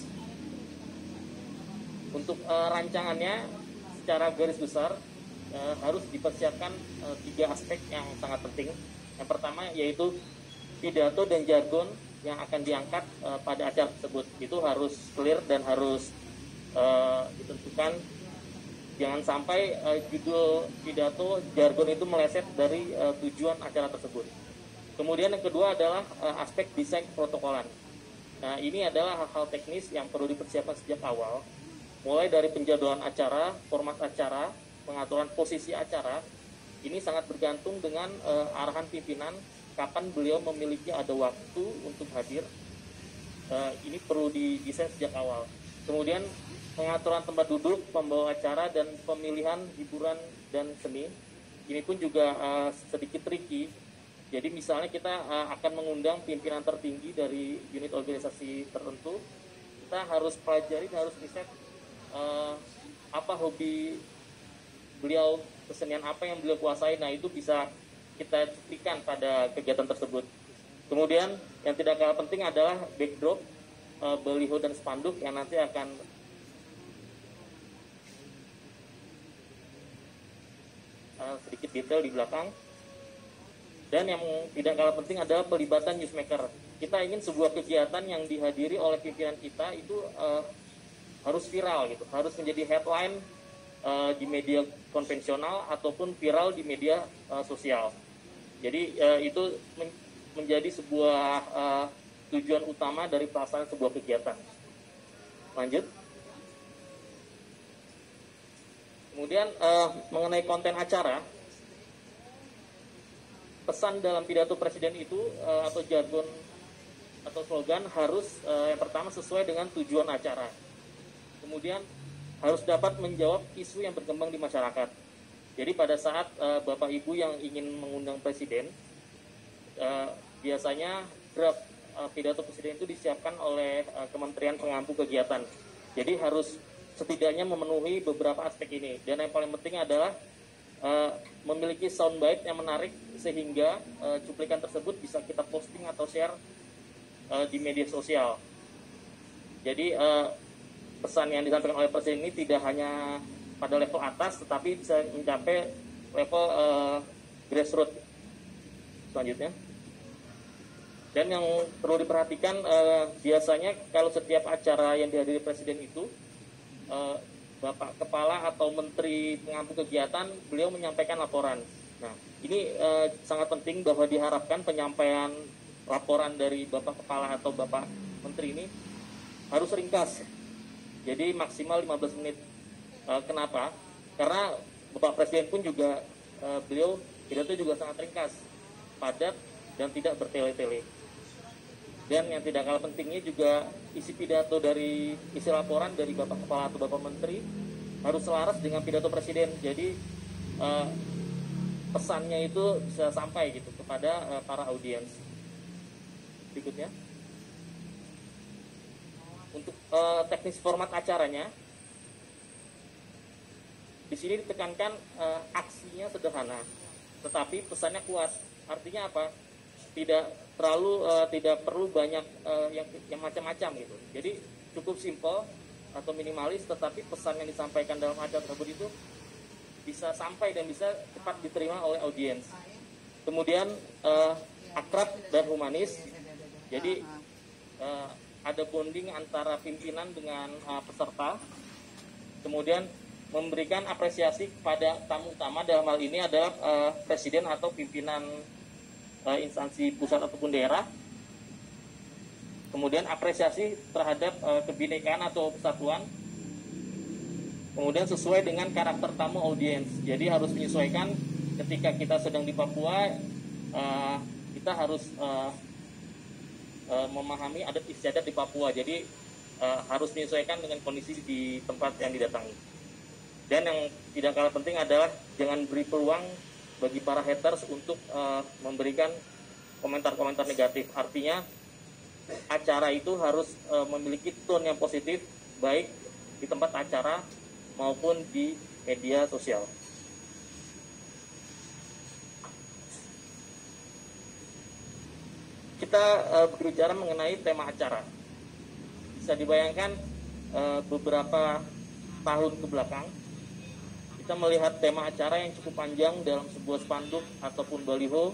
Untuk uh, rancangannya secara garis besar uh, harus dipersiapkan uh, tiga aspek yang sangat penting. Yang pertama yaitu pidato dan jargon yang akan diangkat uh, pada acara tersebut. Itu harus clear dan harus uh, ditentukan. Jangan sampai uh, judul pidato, jargon itu meleset dari uh, tujuan acara tersebut. Kemudian yang kedua adalah uh, aspek desain protokolan. Nah, ini adalah hal-hal teknis yang perlu dipersiapkan sejak awal, mulai dari penjadwalan acara, format acara, pengaturan posisi acara. Ini sangat bergantung dengan uh, arahan pimpinan, kapan beliau memiliki ada waktu untuk hadir. Uh, ini perlu didesain sejak awal. Kemudian pengaturan tempat duduk, pembawa acara, dan pemilihan hiburan dan seni. Ini pun juga uh, sedikit tricky. Jadi misalnya kita uh, akan mengundang pimpinan tertinggi dari unit organisasi tertentu, kita harus pelajari, harus riset uh, apa hobi beliau, kesenian apa yang beliau kuasai. Nah, itu bisa kita cuplikan pada kegiatan tersebut. Kemudian yang tidak kalah penting adalah backdrop, uh, baliho dan spanduk yang nanti akan uh, sedikit detail di belakang. Dan yang tidak kalah penting adalah pelibatan newsmaker. Kita ingin sebuah kegiatan yang dihadiri oleh pimpinan kita itu uh, harus viral gitu, harus menjadi headline uh, di media konvensional ataupun viral di media uh, sosial. Jadi uh, itu men- menjadi sebuah uh, tujuan utama dari pelaksanaan sebuah kegiatan. Lanjut. Kemudian uh, mengenai konten acara, pesan dalam pidato presiden itu uh, atau jargon atau slogan harus uh, yang pertama sesuai dengan tujuan acara. Kemudian harus dapat menjawab isu yang berkembang di masyarakat. Jadi pada saat uh, Bapak Ibu yang ingin mengundang presiden, uh, biasanya draft uh, pidato presiden itu disiapkan oleh uh, Kementerian Pengampu Kegiatan. Jadi harus setidaknya memenuhi beberapa aspek ini. Dan yang paling penting adalah uh, memiliki soundbite yang menarik sehingga uh, cuplikan tersebut bisa kita posting atau share uh, di media sosial. Jadi uh, pesan yang disampaikan oleh Presiden ini tidak hanya pada level atas, tetapi bisa mencapai level uh, grassroots. Selanjutnya. Dan yang perlu diperhatikan eh, biasanya kalau setiap acara yang dihadiri Presiden itu eh, Bapak Kepala atau Menteri pengampu kegiatan beliau menyampaikan laporan. Nah ini eh, sangat penting bahwa diharapkan penyampaian laporan dari Bapak Kepala atau Bapak Menteri ini harus ringkas. Jadi maksimal lima belas menit. Eh, kenapa? Karena Bapak Presiden pun juga eh, beliau pidato juga sangat ringkas, padat dan tidak bertele-tele. Dan yang tidak kalah pentingnya juga isi pidato dari isi laporan dari Bapak Kepala atau Bapak Menteri harus selaras dengan pidato Presiden. Jadi eh, pesannya itu bisa sampai gitu kepada eh, para audiens. Berikutnya, untuk eh, teknis format acaranya, di sini ditekankan eh, aksinya sederhana, tetapi pesannya kuat. Artinya apa? Tidak terlalu uh, tidak perlu banyak uh, yang yang macam-macam gitu. Jadi cukup simple atau minimalis, tetapi pesan yang disampaikan dalam acara tersebut itu bisa sampai dan bisa cepat diterima oleh audiens. Kemudian uh, akrab dan humanis. Jadi uh, ada bonding antara pimpinan dengan uh, peserta. Kemudian memberikan apresiasi kepada tamu utama, dalam hal ini adalah uh, Presiden atau pimpinan instansi pusat ataupun daerah. Kemudian apresiasi terhadap uh, kebinekaan atau persatuan. Kemudian sesuai dengan karakter tamu audiens. Jadi harus menyesuaikan ketika kita sedang di Papua, uh, kita harus uh, uh, memahami adat istiadat di Papua. Jadi uh, harus menyesuaikan dengan kondisi di tempat yang didatangi. Dan yang tidak kalah penting adalah jangan beri peluang bagi para haters untuk uh, memberikan komentar-komentar negatif. Artinya acara itu harus uh, memiliki tone yang positif, baik di tempat acara maupun di media sosial. Kita uh, berbicara mengenai tema acara. Bisa dibayangkan uh, beberapa tahun ke belakang kita melihat tema acara yang cukup panjang dalam sebuah spanduk ataupun baliho.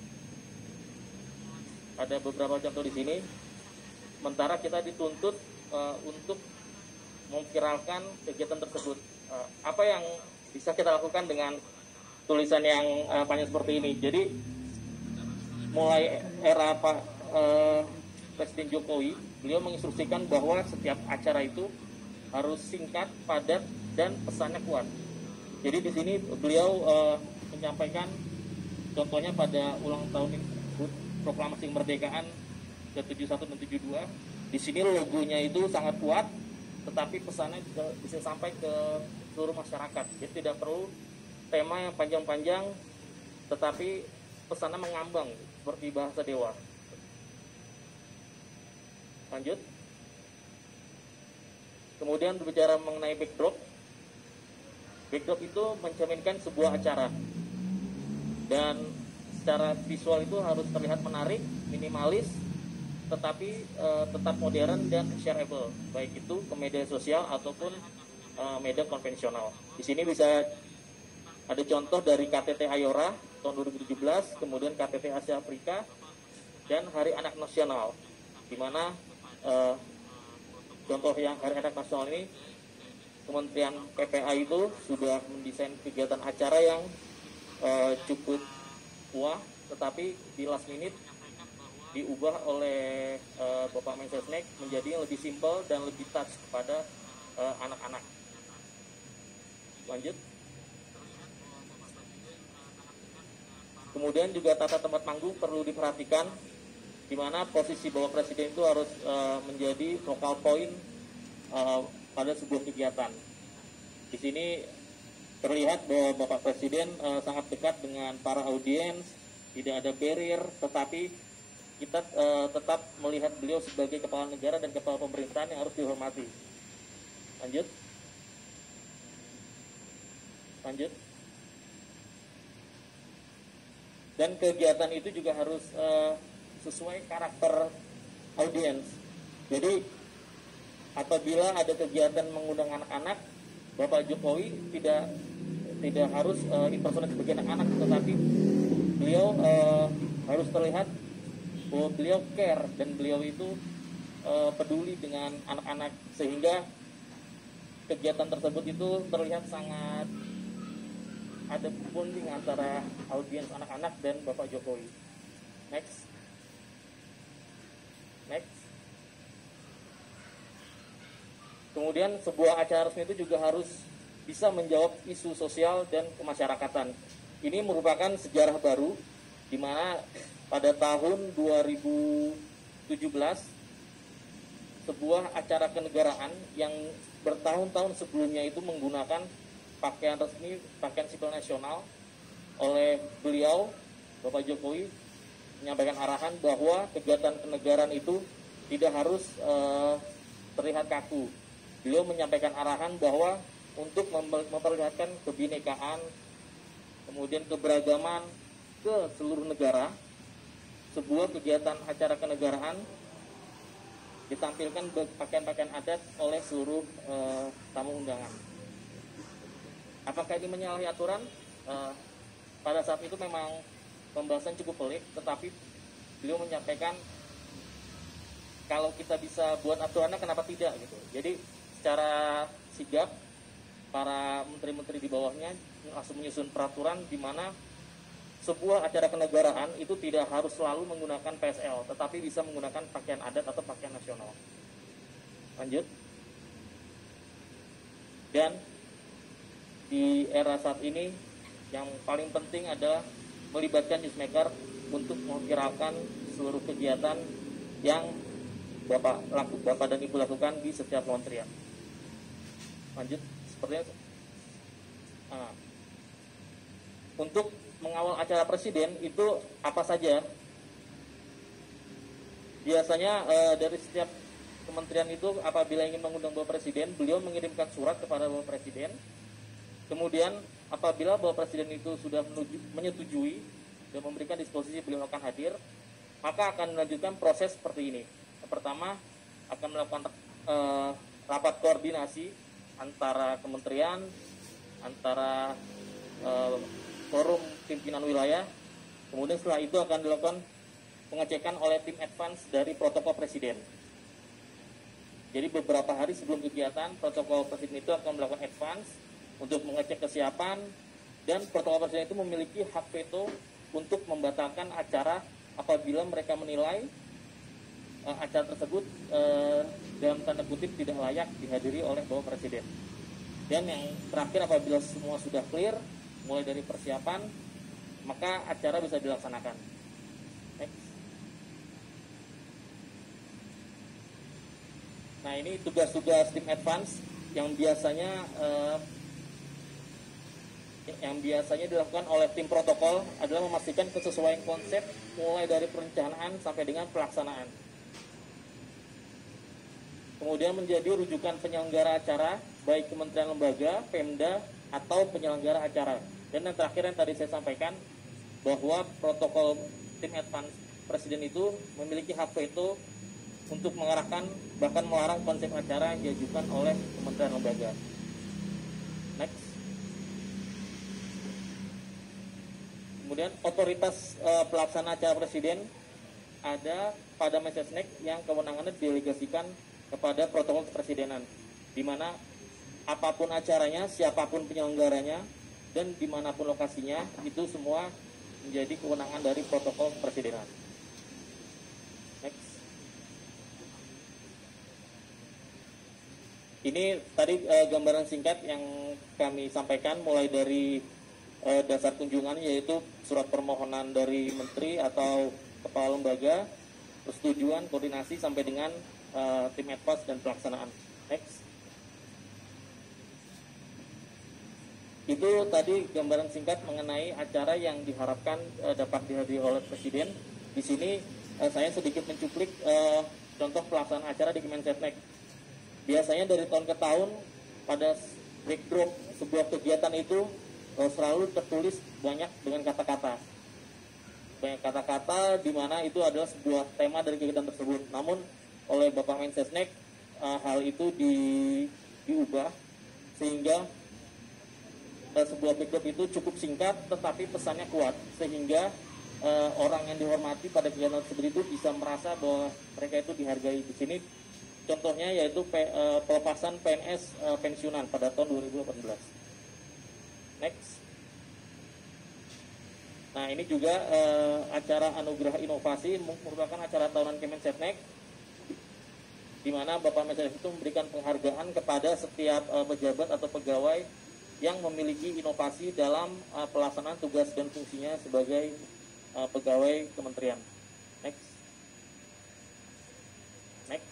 Ada beberapa contoh di sini. Sementara kita dituntut uh, untuk memviralkan kegiatan tersebut. Uh, apa yang bisa kita lakukan dengan tulisan yang uh, panjang seperti ini? Jadi mulai era Pak uh, Presiden Jokowi, beliau menginstruksikan bahwa setiap acara itu harus singkat, padat, dan pesannya kuat. Jadi di sini beliau uh, menyampaikan contohnya pada ulang tahun proklamasi kemerdekaan ke tujuh puluh satu dan tujuh puluh dua. Di sini logonya itu sangat kuat, tetapi pesannya juga bisa sampai ke seluruh masyarakat. Jadi tidak perlu tema yang panjang-panjang, tetapi pesannya mengambang seperti bahasa dewa. Lanjut. Kemudian berbicara mengenai backdrop. Backdrop itu mencerminkan sebuah acara, dan secara visual itu harus terlihat menarik, minimalis, tetapi e, tetap modern dan shareable, baik itu ke media sosial ataupun e, media konvensional. Di sini bisa ada contoh dari K T T Ayora tahun dua ribu tujuh belas, kemudian K T T Asia Afrika, dan Hari Anak Nasional, di mana e, contoh yang Hari Anak Nasional ini Kementerian P P A itu sudah mendesain kegiatan acara yang uh, cukup wah, tetapi di last minute diubah oleh uh, Bapak Mensesnek menjadi lebih simpel dan lebih touch kepada uh, anak-anak. Lanjut. Kemudian juga tata tempat panggung perlu diperhatikan, di mana posisi Bapak Presiden itu harus uh, menjadi focal point uh, pada sebuah kegiatan. Di sini terlihat bahwa Bapak Presiden uh, sangat dekat dengan para audiens, tidak ada barrier, tetapi kita uh, tetap melihat beliau sebagai kepala negara dan kepala pemerintahan yang harus dihormati. Lanjut. Lanjut. dan kegiatan itu juga harus uh, sesuai karakter audiens. Jadi apabila ada kegiatan mengundang anak-anak, Bapak Jokowi tidak tidak harus uh, impersonate sebagai anak-anak, tetapi beliau uh, harus terlihat bahwa beliau care dan beliau itu uh, peduli dengan anak-anak, sehingga kegiatan tersebut itu terlihat sangat ada bonding antara audiens anak-anak dan Bapak Jokowi. Next. Next. Kemudian sebuah acara resmi itu juga harus bisa menjawab isu sosial dan kemasyarakatan. Ini merupakan sejarah baru di mana pada tahun dua ribu tujuh belas sebuah acara kenegaraan yang bertahun-tahun sebelumnya itu menggunakan pakaian resmi, pakaian sipil nasional, oleh beliau, Bapak Jokowi, menyampaikan arahan bahwa kegiatan kenegaraan itu tidak harus uh, terlihat kaku. Beliau menyampaikan arahan bahwa untuk memperlihatkan kebinekaan, kemudian keberagaman ke seluruh negara, sebuah kegiatan acara kenegaraan ditampilkan pakaian-pakaian adat oleh seluruh uh, tamu undangan. Apakah ini menyalahi aturan? Uh, pada saat itu memang pembahasan cukup pelik, tetapi beliau menyampaikan kalau kita bisa buat aturannya kenapa tidak gitu. Jadi secara sigap para menteri-menteri di bawahnya langsung menyusun peraturan di mana sebuah acara kenegaraan itu tidak harus selalu menggunakan P S L, tetapi bisa menggunakan pakaian adat atau pakaian nasional. Lanjut. Dan di era saat ini yang paling penting adalah melibatkan newsmaker untuk memviralkan seluruh kegiatan yang Bapak laku, Bapak dan Ibu lakukan di setiap kementerian. Lanjut, sepertinya nah, untuk mengawal acara presiden itu apa saja? Biasanya eh, dari setiap kementerian itu apabila ingin mengundang Bapak Presiden, beliau mengirimkan surat kepada Bapak Presiden. Kemudian apabila Bapak Presiden itu sudah menuju, menyetujui dan memberikan disposisi beliau akan hadir, maka akan melanjutkan proses seperti ini. Yang pertama akan melakukan eh, rapat koordinasi antara kementerian, antara eh, forum pimpinan wilayah. Kemudian setelah itu akan dilakukan pengecekan oleh tim advance dari protokol presiden. Jadi beberapa hari sebelum kegiatan, protokol presiden itu akan melakukan advance untuk mengecek kesiapan, dan protokol presiden itu memiliki hak veto untuk membatalkan acara apabila mereka menilai uh, acara tersebut uh, dalam tanda kutip tidak layak dihadiri oleh Bapak Presiden. Dan yang terakhir, apabila semua sudah clear mulai dari persiapan, maka acara bisa dilaksanakan. Next. Nah, ini tugas-tugas tim advance yang biasanya uh, yang biasanya dilakukan oleh tim protokol adalah memastikan kesesuaian konsep mulai dari perencanaan sampai dengan pelaksanaan. Kemudian menjadi rujukan penyelenggara acara, baik kementerian lembaga, Pemda, atau penyelenggara acara. Dan yang terakhir yang tadi saya sampaikan, bahwa protokol tim advance presiden itu memiliki hak veto untuk mengarahkan, bahkan melarang konsep acara yang diajukan oleh kementerian lembaga. Next. Kemudian otoritas e, pelaksana acara presiden ada pada Mensesnek yang kewenangannya didelegasikan kepada protokol kepresidenan, di mana apapun acaranya, siapapun penyelenggaranya, dan dimanapun lokasinya, itu semua menjadi kewenangan dari protokol kepresidenan. Next. Ini tadi e, gambaran singkat yang kami sampaikan mulai dari e, dasar kunjungan, yaitu surat permohonan dari menteri atau kepala lembaga, persetujuan, koordinasi sampai dengan e, tim advance dan pelaksanaan. Next. Itu tadi gambaran singkat mengenai acara yang diharapkan e, dapat dihadiri oleh presiden. Di sini e, saya sedikit mencuplik e, contoh pelaksanaan acara di Kemensesnek. Biasanya dari tahun ke tahun pada backdrop sebuah kegiatan itu e, selalu tertulis banyak dengan kata-kata. banyak kata-kata di mana itu adalah sebuah tema dari kegiatan tersebut. Namun oleh Bapak Mensesnek uh, hal itu di, diubah sehingga uh, sebuah backup itu cukup singkat tetapi pesannya kuat, sehingga uh, orang yang dihormati pada kegiatan tersebut itu bisa merasa bahwa mereka itu dihargai. Di sini contohnya yaitu pe, uh, pelepasan P N S uh, pensiunan pada tahun dua ribu delapan belas. Next. Nah, ini juga uh, acara Anugerah Inovasi merupakan acara tahunan Kemensetnek, di mana Bapak Mensesnek itu memberikan penghargaan kepada setiap uh, pejabat atau pegawai yang memiliki inovasi dalam uh, pelaksanaan tugas dan fungsinya sebagai uh, pegawai kementerian. Next. Next.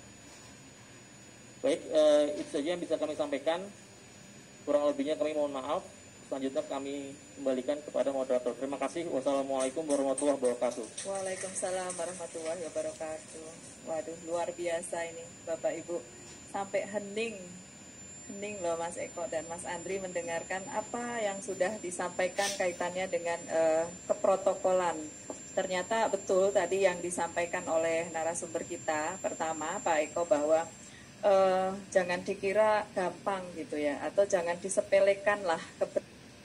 Baik, uh, itu saja yang bisa kami sampaikan. Kurang lebihnya kami mohon maaf. Selanjutnya kami kembalikan kepada moderator. Terima kasih. Wassalamualaikum warahmatullahi wabarakatuh. Waalaikumsalam warahmatullahi wabarakatuh. Waduh, luar biasa ini Bapak Ibu. Sampai hening. Hening loh Mas Eko dan Mas Andri mendengarkan apa yang sudah disampaikan kaitannya dengan uh, keprotokolan. Ternyata betul tadi yang disampaikan oleh narasumber kita. Pertama, Pak Eko, bahwa uh, jangan dikira gampang gitu ya, atau jangan disepelekan lah kebetulan.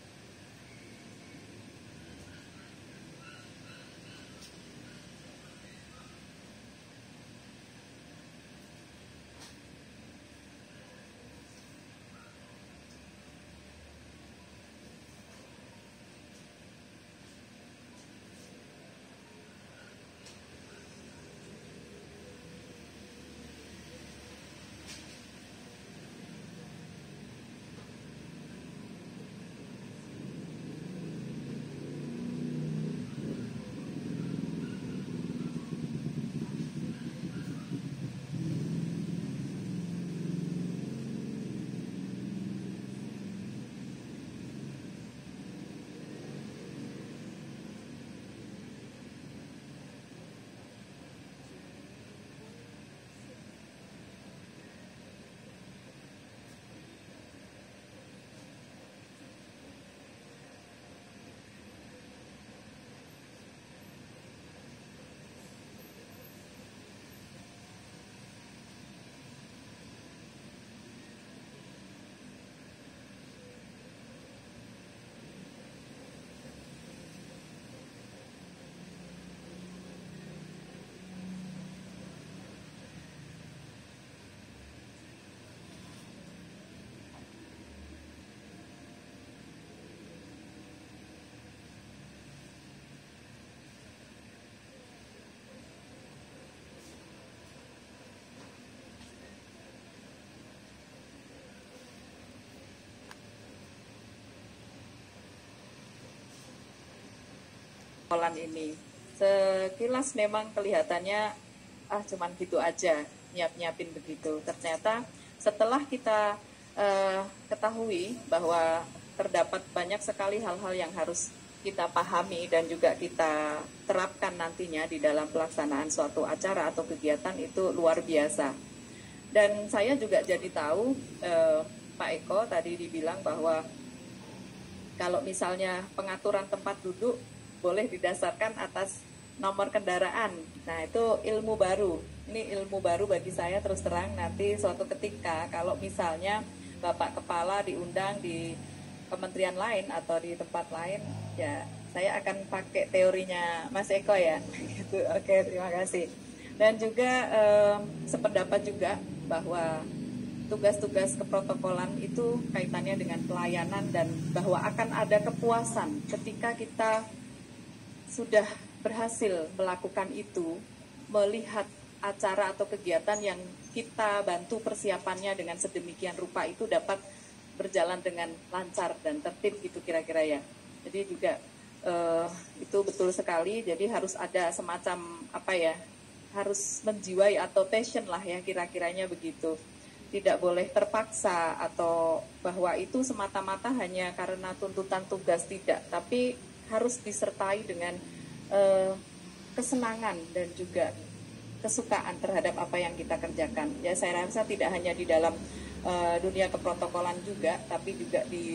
Ini sekilas memang kelihatannya ah cuman gitu aja, nyiap-nyiapin begitu. Ternyata setelah kita eh, ketahui bahwa terdapat banyak sekali hal-hal yang harus kita pahami dan juga kita terapkan nantinya di dalam pelaksanaan suatu acara atau kegiatan, itu luar biasa. Dan saya juga jadi tahu eh, Pak Eko tadi dibilang bahwa kalau misalnya pengaturan tempat duduk boleh didasarkan atas nomor kendaraan. Nah, itu ilmu baru. Ini ilmu baru bagi saya, terus terang. Nanti suatu ketika kalau misalnya Bapak Kepala diundang di kementerian lain atau di tempat lain, ya saya akan pakai teorinya Mas Eko ya. Gitu. Oke, terima kasih. Dan juga eh, sependapat juga bahwa tugas-tugas keprotokolan itu kaitannya dengan pelayanan, dan bahwa akan ada kepuasan ketika kita sudah berhasil melakukan itu, melihat acara atau kegiatan yang kita bantu persiapannya dengan sedemikian rupa itu dapat berjalan dengan lancar dan tertib, gitu kira-kira ya. Jadi juga eh, itu betul sekali. Jadi harus ada semacam apa ya, harus menjiwai atau passion lah ya, kira-kiranya begitu. Tidak boleh terpaksa atau bahwa itu semata-mata hanya karena tuntutan tugas, tidak, tapi harus disertai dengan uh, kesenangan dan juga kesukaan terhadap apa yang kita kerjakan. Ya, saya rasa tidak hanya di dalam uh, dunia keprotokolan juga, tapi juga di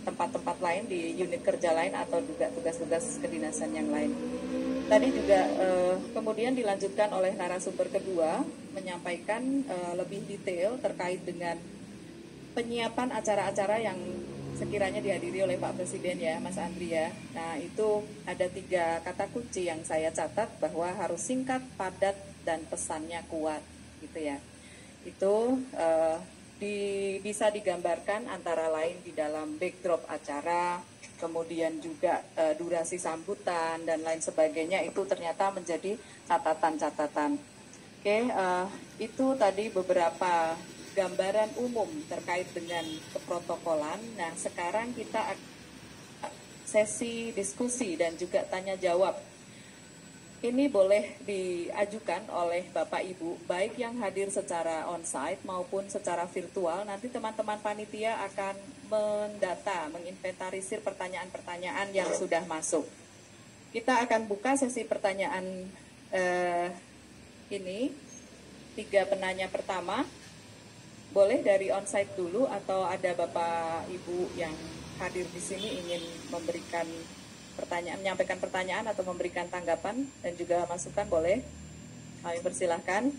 tempat-tempat lain, di unit kerja lain atau juga tugas-tugas kedinasan yang lain. Tadi juga eh, kemudian dilanjutkan oleh narasumber kedua menyampaikan eh, lebih detail terkait dengan penyiapan acara-acara yang sekiranya dihadiri oleh Pak Presiden ya, Mas Andri ya. Nah, itu ada tiga kata kunci yang saya catat bahwa harus singkat, padat, dan pesannya kuat, gitu ya. Itu eh, di, bisa digambarkan antara lain di dalam backdrop acara, kemudian juga eh, durasi sambutan dan lain sebagainya, itu ternyata menjadi catatan-catatan. Oke, eh, itu tadi beberapa gambaran umum terkait dengan keprotokolan. Nah, sekarang kita sesi diskusi dan juga tanya jawab. Ini boleh diajukan oleh Bapak Ibu, baik yang hadir secara onsite maupun secara virtual. Nanti teman-teman panitia akan mendata, menginventarisir pertanyaan-pertanyaan yang sudah masuk. Kita akan buka sesi pertanyaan eh, ini, tiga penanya pertama. Boleh dari onsite dulu atau ada Bapak Ibu yang hadir di sini ingin memberikan pertanyaan, menyampaikan pertanyaan atau memberikan tanggapan dan juga masukan, boleh. Kami persilahkan.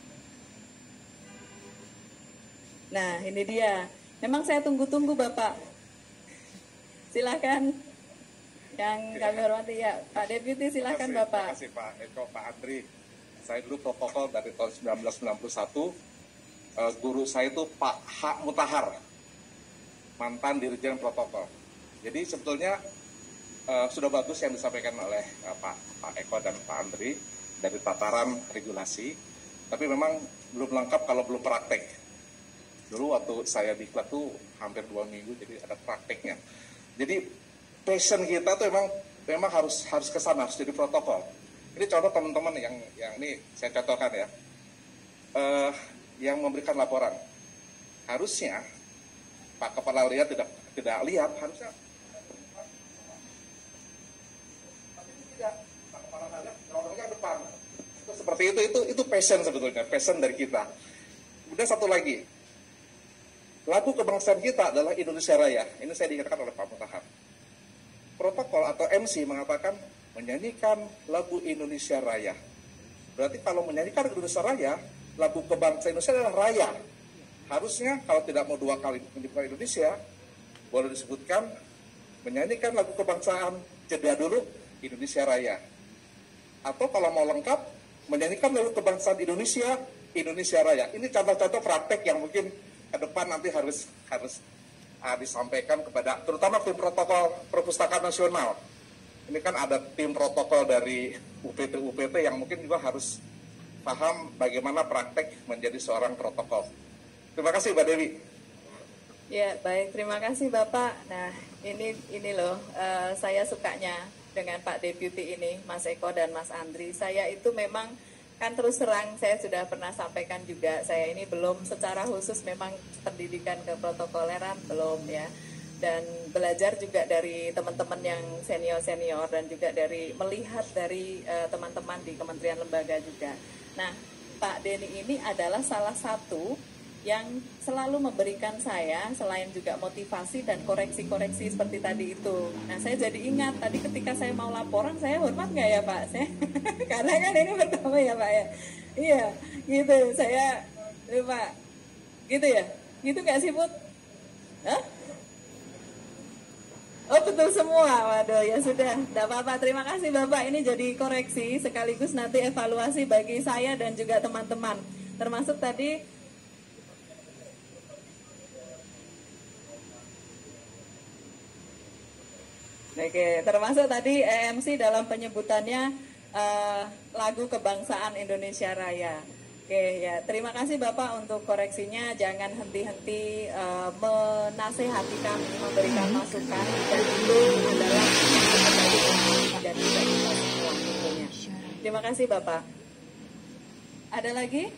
Nah, ini dia. Memang saya tunggu-tunggu Bapak. Silahkan. Yang kami hormati ya, Pak Deputi silahkan terima kasih, Bapak. Terima kasih Pak Eko, Pak Andri. Saya dulu protokol dari tahun seribu sembilan ratus sembilan puluh satu. Uh, guru saya itu Pak H. Mutahar, mantan Dirjen Protokol. Jadi sebetulnya uh, sudah bagus yang disampaikan oleh uh, Pak, Pak Eko dan Pak Andri dari tataran regulasi, tapi memang belum lengkap kalau belum praktek. Dulu waktu saya di klub tuh hampir dua minggu, jadi ada prakteknya. Jadi passion kita tuh memang memang harus harus kesana, harus jadi protokol. Ini contoh teman-teman yang yang ini saya contohkan ya. Uh, yang memberikan laporan, harusnya Pak Kepala Lihat tidak tidak lihat, harusnya tapi tidak, Pak Kepala Lihat orangnya depan. Itu seperti itu, itu itu passion sebetulnya, passion dari kita. Kemudian satu lagi, lagu kebangsaan kita adalah Indonesia Raya. Ini saya diingatkan oleh Pak Mutahar. Protokol atau M C mengatakan menyanyikan lagu Indonesia Raya. Berarti kalau menyanyikan Indonesia Raya, lagu kebangsaan Indonesia adalah raya. Harusnya kalau tidak mau dua kali menyebutkan Indonesia, boleh disebutkan menyanyikan lagu kebangsaan, jeda dulu Indonesia Raya. Atau kalau mau lengkap, menyanyikan lagu kebangsaan Indonesia, Indonesia Raya. Ini contoh-contoh praktek yang mungkin ke depan nanti harus harus uh, disampaikan kepada terutama tim protokol perpustakaan nasional. Ini kan ada tim protokol dari U P T U P T yang mungkin juga harus paham bagaimana praktek menjadi seorang protokol. Terima kasih Mbak Dewi. Ya, baik. Terima kasih Bapak. Nah, ini ini loh, uh, saya sukanya dengan Pak Deputi ini, Mas Eko dan Mas Andri. Saya itu memang kan terus terang, saya sudah pernah sampaikan juga, saya ini belum secara khusus memang pendidikan keprotokoleran, belum ya. Dan belajar juga dari teman-teman yang senior-senior dan juga dari melihat dari uh, teman-teman di kementerian lembaga juga. Nah, Pak Denny ini adalah salah satu yang selalu memberikan saya, selain juga motivasi dan koreksi-koreksi seperti tadi itu. Nah, saya jadi ingat, tadi ketika saya mau laporan, saya hormat nggak ya Pak? Saya, karena kan ini pertama ya Pak ya. Iya, gitu. Saya, eh, Pak, gitu ya? Gitu nggak sih, Put? Hah? Oh betul semua, waduh ya sudah, tidak apa-apa. Terima kasih Bapak, ini jadi koreksi sekaligus nanti evaluasi bagi saya dan juga teman-teman. Termasuk tadi, oke, termasuk tadi E M C dalam penyebutannya uh, lagu kebangsaan Indonesia Raya. Oke ya, terima kasih Bapak untuk koreksinya. Jangan henti-henti uh, menasehati kami, memberikan masukan, dan itu adalah dan juga kita semua tentunya. Terima kasih Bapak. Ada lagi?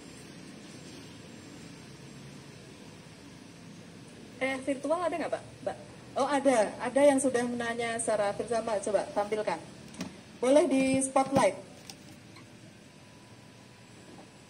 Eh virtual ada nggak Pak? Mbak? Oh ada, ada yang sudah menanya secara bersama. Coba tampilkan. Boleh di spotlight.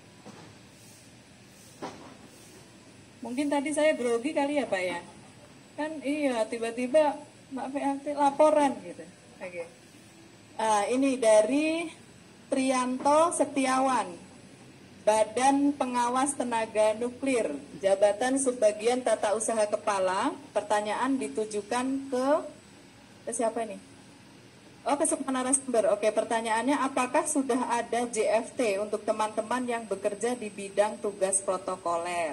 Mungkin tadi saya grogi kali ya Pak ya. Kan iya, tiba-tiba Mbak Feanti laporan gitu. Oke. Uh, ini dari Trianto Setiawan, Badan Pengawas Tenaga Nuklir, Jabatan Subbagian Tata Usaha Kepala. Pertanyaan ditujukan ke, ke siapa ini? Oh, ke semua narasumber. Oke, pertanyaannya, apakah sudah ada J F T untuk teman-teman yang bekerja di bidang tugas protokoler?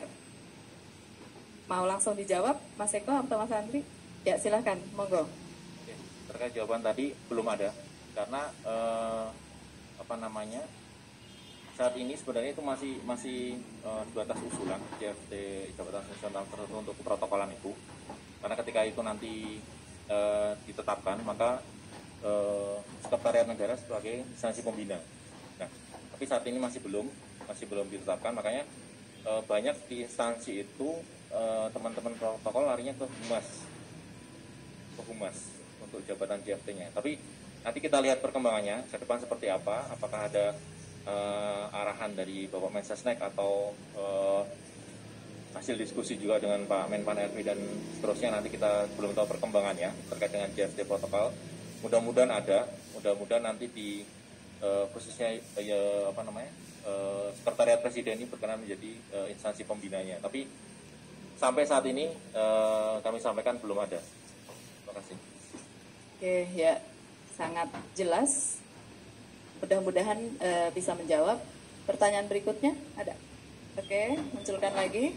Mau langsung dijawab, Mas Eko atau Mas Andri? Ya, silahkan, monggo. Oke, terkait jawaban tadi belum ada, karena eh, apa namanya saat ini sebenarnya itu masih masih eh, sebatas usulan J F T jabatan fungsional tertentu untuk protokolan itu, karena ketika itu nanti eh, ditetapkan maka eh, Sekretariat Negara sebagai instansi pembina. Nah, tapi saat ini masih belum masih belum ditetapkan, makanya eh, banyak di instansi itu eh, teman-teman protokol larinya ke humas ke humas untuk jabatan J F T-nya. Tapi nanti kita lihat perkembangannya ke depan seperti apa, apakah ada uh, arahan dari Bapak Mensesnek atau uh, hasil diskusi juga dengan Pak Menpan R B dan seterusnya. Nanti kita belum tahu perkembangannya terkait dengan J F T protokol. Mudah-mudahan ada, mudah-mudahan nanti di uh, khususnya uh, apa namanya uh, Sekretariat Presiden ini berkenan menjadi uh, instansi pembinanya. Tapi sampai saat ini uh, kami sampaikan belum ada. Terima kasih. Oke, ya, sangat jelas. Mudah-mudahan e, bisa menjawab. Pertanyaan berikutnya ada? Oke, munculkan lagi.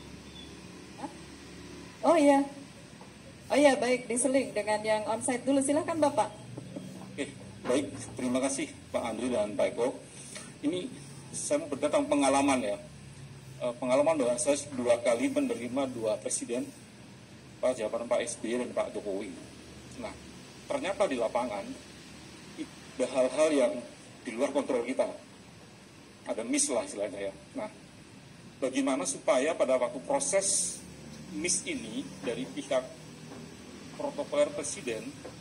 Hah? Oh iya, oh iya, baik, diseling dengan yang onsite dulu. Silahkan Bapak. Oke, baik, terima kasih Pak Andri dan Pak Eko. Ini saya mau berkata pengalaman ya. E, pengalaman bahwa saya dua kali menerima dua presiden, Pak jabatan Pak S B Y dan Pak Jokowi. Nah, ternyata di lapangan ada hal-hal yang di luar kontrol kita. Ada miss lah istilahnya ya. Nah, bagaimana supaya pada waktu proses miss ini dari pihak protokoler presiden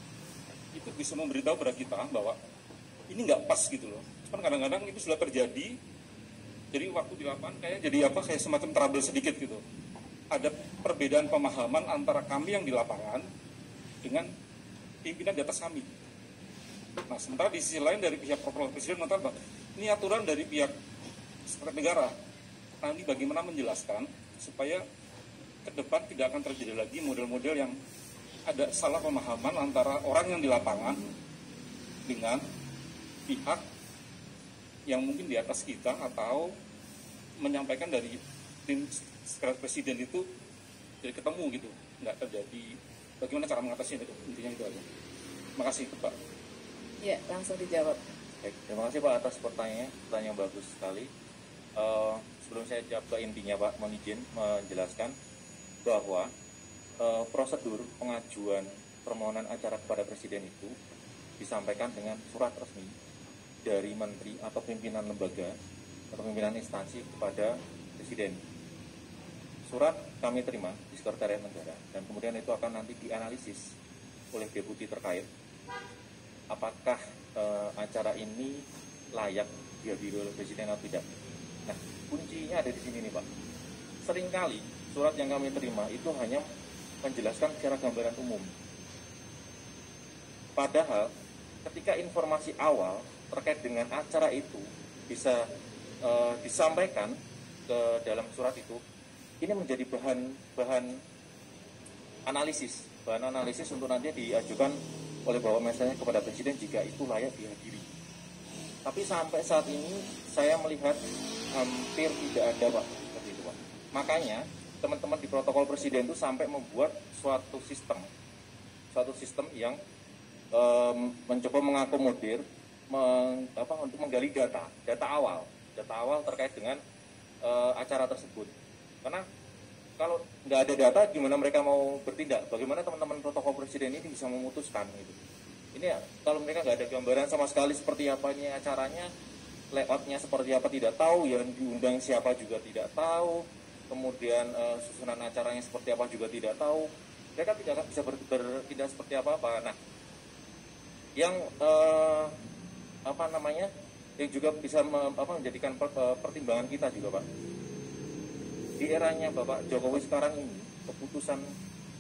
itu bisa memberitahu pada kita bahwa ini nggak pas gitu loh. Cuman kadang-kadang itu sudah terjadi. Jadi waktu di lapangan kayak jadi apa kayak semacam trouble sedikit gitu. Ada perbedaan pemahaman antara kami yang di lapangan dengan pimpinan di atas kami. Nah, sementara di sisi lain dari pihak protokoler presiden mengatakan ini aturan dari pihak sekretariat negara. Nah, ini bagaimana menjelaskan supaya ke depan tidak akan terjadi lagi model-model yang ada salah pemahaman antara orang yang di lapangan dengan pihak yang mungkin di atas kita atau menyampaikan dari tim sekretariat presiden itu jadi ketemu gitu, nggak terjadi. Bagaimana cara mengatasinya itu? Intinya itu aja. Terima kasih Pak. Ya, langsung dijawab. Baik, terima kasih Pak atas pertanyaannya, pertanyaan yang bagus sekali. Uh, sebelum saya jawab ke intinya Pak, mohon izin menjelaskan bahwa uh, prosedur pengajuan permohonan acara kepada Presiden itu disampaikan dengan surat resmi dari Menteri atau pimpinan lembaga atau pimpinan instansi kepada Presiden. Surat kami terima di Sekretariat Negara dan kemudian itu akan nanti dianalisis oleh deputi terkait apakah e, acara ini layak dihadiri oleh Presiden atau tidak. Nah, kuncinya ada di sini nih Pak. Seringkali surat yang kami terima itu hanya menjelaskan secara gambaran umum. Padahal ketika informasi awal terkait dengan acara itu bisa e, disampaikan ke dalam surat itu, ini menjadi bahan bahan analisis, bahan analisis untuk nanti diajukan oleh Bapak Mensesnek kepada Presiden jika itu layak dihadiri. Tapi sampai saat ini saya melihat hampir tidak ada Pak seperti itu Pak. Makanya teman-teman di protokol Presiden itu sampai membuat suatu sistem, suatu sistem yang um, mencoba mengakomodir, meng, apa, untuk menggali data, data awal, data awal terkait dengan uh, acara tersebut. Karena kalau nggak ada data, gimana mereka mau bertindak? Bagaimana teman-teman protokol Presiden ini bisa memutuskan gitu? Ini ya, kalau mereka nggak ada gambaran sama sekali seperti apanya acaranya, layoutnya seperti apa tidak tahu, yang diundang siapa juga tidak tahu, kemudian uh, susunan acaranya seperti apa juga tidak tahu, mereka tidak akan bisa ber, bertindak seperti apa-apa. Nah, yang uh, apa namanya, yang juga bisa me, apa, menjadikan per, uh, pertimbangan kita juga Pak. Di eranya Bapak Jokowi sekarang ini, keputusan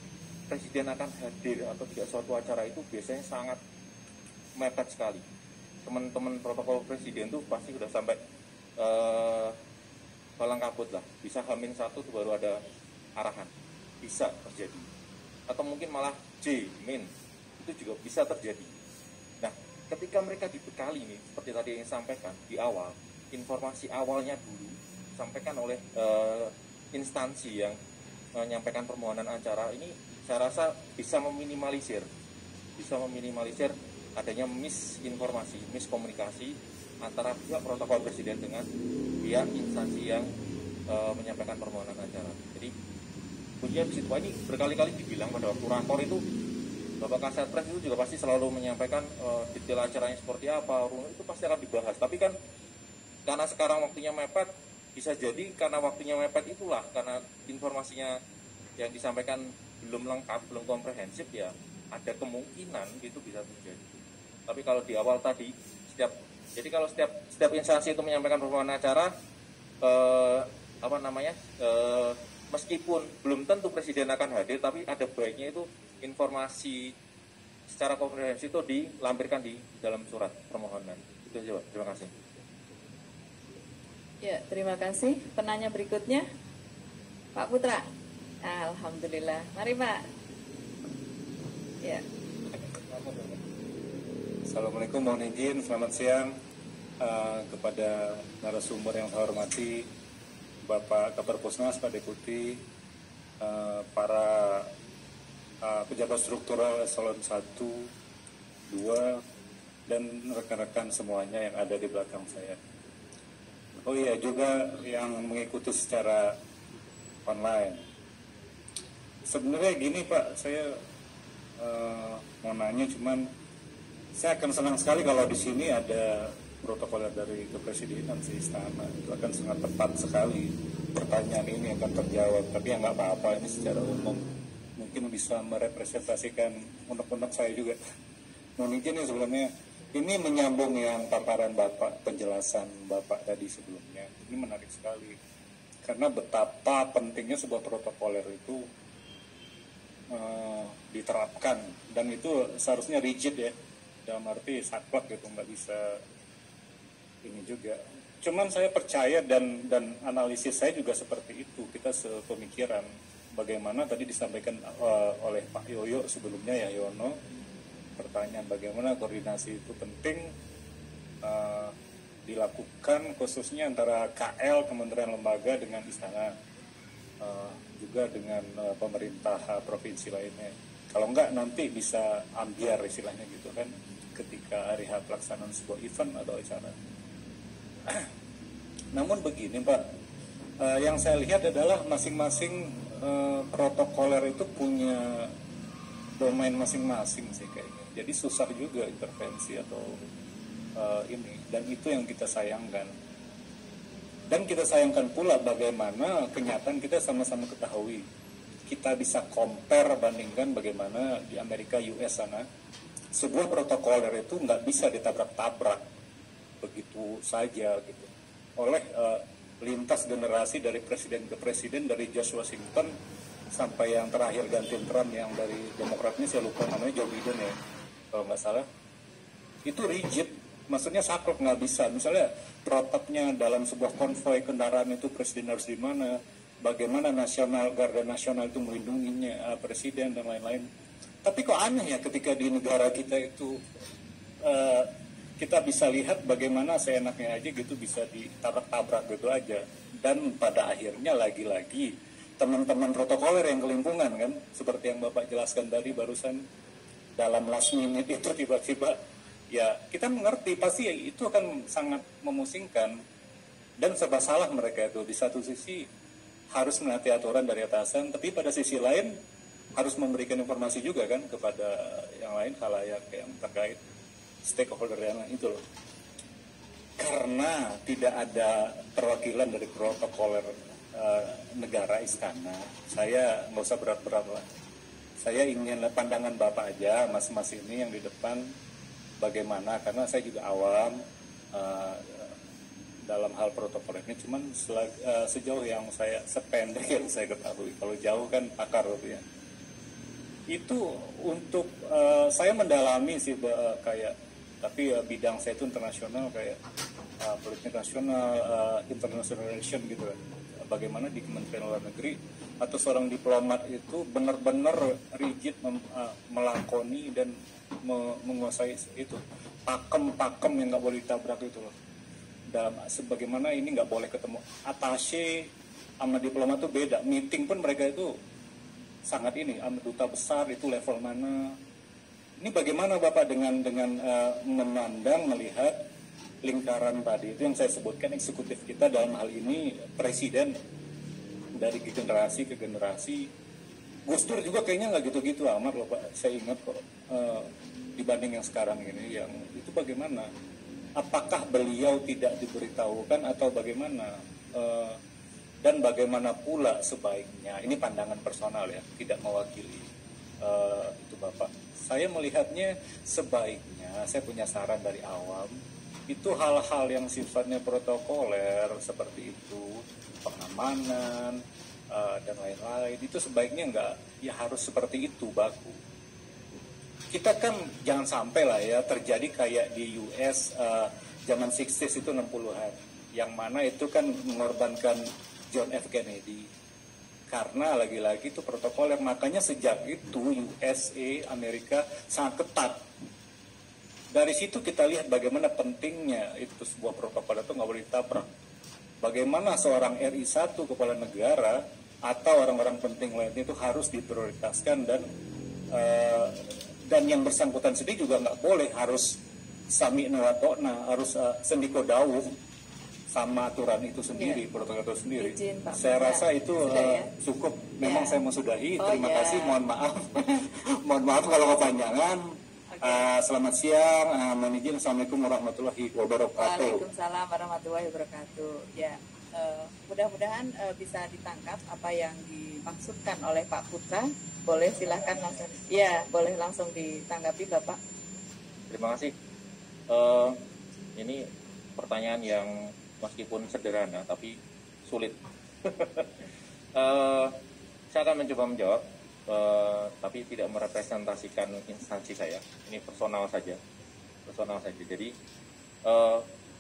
presiden akan hadir atau tidak suatu acara itu biasanya sangat mepet sekali. Teman-teman protokol presiden tuh pasti sudah sampai uh, palang kabut lah, bisa hamin satu tuh baru ada arahan, bisa terjadi. Atau mungkin malah J, min, itu juga bisa terjadi. Nah, ketika mereka dibekali nih, seperti tadi yang disampaikan di awal, informasi awalnya dulu disampaikan oleh uh, instansi yang menyampaikan permohonan acara ini, saya rasa bisa meminimalisir, bisa meminimalisir adanya misinformasi, miskomunikasi antara pihak protokol presiden dengan pihak instansi yang uh, menyampaikan permohonan acara. Jadi kuncinya di situ. Ini berkali-kali dibilang pada waktu rakor itu, Bapak Kasat Pres itu juga pasti selalu menyampaikan uh, detail acaranya seperti apa, itu pasti akan dibahas. Tapi kan karena sekarang waktunya mepet, bisa jadi karena waktunya mepet itulah, karena informasinya yang disampaikan belum lengkap, belum komprehensif, ya ada kemungkinan itu bisa terjadi. Tapi kalau di awal tadi, setiap jadi kalau setiap setiap instansi itu menyampaikan permohonan acara, eh, apa namanya, eh, meskipun belum tentu presiden akan hadir, tapi ada baiknya itu informasi secara komprehensif itu dilampirkan di dalam surat permohonan. Itu saja, Pak. Terima kasih. Ya, terima kasih. Penanya berikutnya, Pak Putra. Alhamdulillah. Mari, Pak. Ya. Assalamualaikum, mohon izin, selamat siang uh, kepada narasumber yang saya hormati, Bapak Kabar Posnas, Pak Deputi, uh, para uh, pejabat struktural eselon satu, dua, dan rekan-rekan semuanya yang ada di belakang saya. Oh iya, juga yang mengikuti secara online. Sebenarnya gini Pak, saya uh, mau nanya, cuman saya akan senang sekali kalau di sini ada protokoler dari kepresidenan si istana. Itu akan sangat tepat sekali pertanyaan ini akan terjawab. Tapi ya nggak apa-apa, ini secara umum mungkin bisa merepresentasikan unek-unek saya juga. Mohon izin ya sebelumnya, ini menyambung yang paparan Bapak, penjelasan Bapak tadi sebelumnya. Ini menarik sekali karena betapa pentingnya sebuah protokoler itu uh, diterapkan, dan itu seharusnya rigid ya, dalam arti saklek gitu, nggak bisa ini juga. Cuman saya percaya dan dan analisis saya juga seperti itu, kita sepemikiran. Bagaimana tadi disampaikan uh, oleh Pak Yoyo sebelumnya ya, Yono, pertanyaan bagaimana koordinasi itu penting uh, dilakukan khususnya antara K L, Kementerian Lembaga dengan istana, uh, juga dengan uh, pemerintah uh, provinsi lainnya. Kalau enggak nanti bisa ambiar istilahnya gitu kan, ketika hari H pelaksanaan sebuah event atau acara. Namun begini Pak, uh, yang saya lihat adalah masing-masing uh, protokoler itu punya domain masing-masing sih kayaknya. Jadi susah juga intervensi atau uh, ini, dan itu yang kita sayangkan. Dan kita sayangkan pula bagaimana kenyataan kita sama-sama ketahui. Kita bisa compare, bandingkan bagaimana di Amerika U S sana, sebuah protokoler itu nggak bisa ditabrak-tabrak begitu saja gitu oleh uh, lintas generasi dari presiden ke presiden, dari George Washington sampai yang terakhir ganti Trump yang dari Demokratnya, saya lupa namanya, Joe Biden ya kalau nggak salah. Itu rigid, maksudnya saklek, nggak bisa. Misalnya protapnya dalam sebuah konvoy kendaraan itu presiden harus di mana, bagaimana nasional, garda nasional itu melindunginya, uh, presiden dan lain-lain. Tapi kok aneh ya ketika di negara kita itu uh, kita bisa lihat bagaimana seenaknya aja gitu bisa ditabrak-tabrak gitu aja. Dan pada akhirnya lagi-lagi teman-teman protokoler yang kelimpungan kan, seperti yang Bapak jelaskan tadi barusan, dalam last minute itu tiba-tiba, ya kita mengerti pasti ya, itu akan sangat memusingkan dan serba salah mereka itu. Di satu sisi harus menaati aturan dari atasan, tapi pada sisi lain harus memberikan informasi juga kan kepada yang lain, khalayak yang terkait, stakeholder yang lain itu loh. Karena tidak ada perwakilan dari protokoler uh, negara istana, saya nggak usah berat-berat lah. Saya ingin pandangan Bapak aja, mas-mas ini yang di depan, bagaimana, karena saya juga awam uh, dalam hal protokol ini, cuman selag, uh, sejauh yang saya, sependek yang saya ketahui, kalau jauh kan pakar gitu ya. Itu untuk uh, saya mendalami sih uh, kayak, tapi uh, bidang saya itu internasional kayak uh, politik nasional, uh, international relation gitu kan. Bagaimana di Kementerian Luar Negeri atau seorang diplomat itu benar-benar rigid mem, uh, melakoni dan me, menguasai itu pakem-pakem yang nggak boleh ditabrak itu loh. Dalam sebagaimana ini nggak boleh ketemu attaché sama diplomat itu beda. Meeting pun mereka itu sangat ini, sama duta besar itu level mana. Ini bagaimana Bapak dengan dengan uh, memandang, melihat lingkaran tadi itu yang saya sebutkan, eksekutif kita dalam hal ini presiden, dari generasi ke generasi. Gus Dur juga kayaknya nggak gitu-gitu amat loh Pak, saya ingat kok, uh, dibanding yang sekarang ini. Yang itu bagaimana? Apakah beliau tidak diberitahukan atau bagaimana? Uh, dan bagaimana pula sebaiknya, ini pandangan personal ya, tidak mewakili uh, itu Bapak. Saya melihatnya sebaiknya, saya punya saran dari awam, itu hal-hal yang sifatnya protokoler seperti itu, pengamanan uh, dan lain-lain, itu sebaiknya enggak, ya harus seperti itu baku. Kita kan jangan sampai lah ya terjadi kayak di U S uh, zaman enam puluhan itu enam puluhan, yang mana itu kan mengorbankan John F. Kennedy, karena lagi-lagi itu protokoler. Makanya sejak itu U S A, Amerika sangat ketat. Dari situ kita lihat bagaimana pentingnya itu sebuah protokol itu nggak boleh ditabrak. Bagaimana seorang R I satu kepala negara atau orang-orang penting lainnya itu harus diprioritaskan, dan uh, dan yang bersangkutan sendiri juga nggak boleh harus sami'na wa ta'na, harus uh, sendiko dawuh sama aturan itu sendiri, ya. Protokol itu sendiri. Izin, Pak, saya Pak. Rasa itu uh, ya? Cukup. Memang ya. Saya mau sudahi. Oh, terima ya. kasih. Mohon maaf. Mohon maaf kalau kepanjangan. Okay. Uh, selamat siang. Uh, mohon izin. Assalamualaikum warahmatullahi wabarakatuh. Waalaikumsalam warahmatullahi wabarakatuh. Ya, uh, mudah-mudahan uh, bisa ditangkap apa yang dimaksudkan oleh Pak Putra. Boleh silahkan langsung. Ya, boleh langsung ditanggapi Bapak. Terima kasih. Uh, ini pertanyaan yang meskipun sederhana tapi sulit. uh, saya akan mencoba menjawab, uh, tapi tidak merepresentasikan instansi saya. Ini personal saja, personal saja. Jadi uh,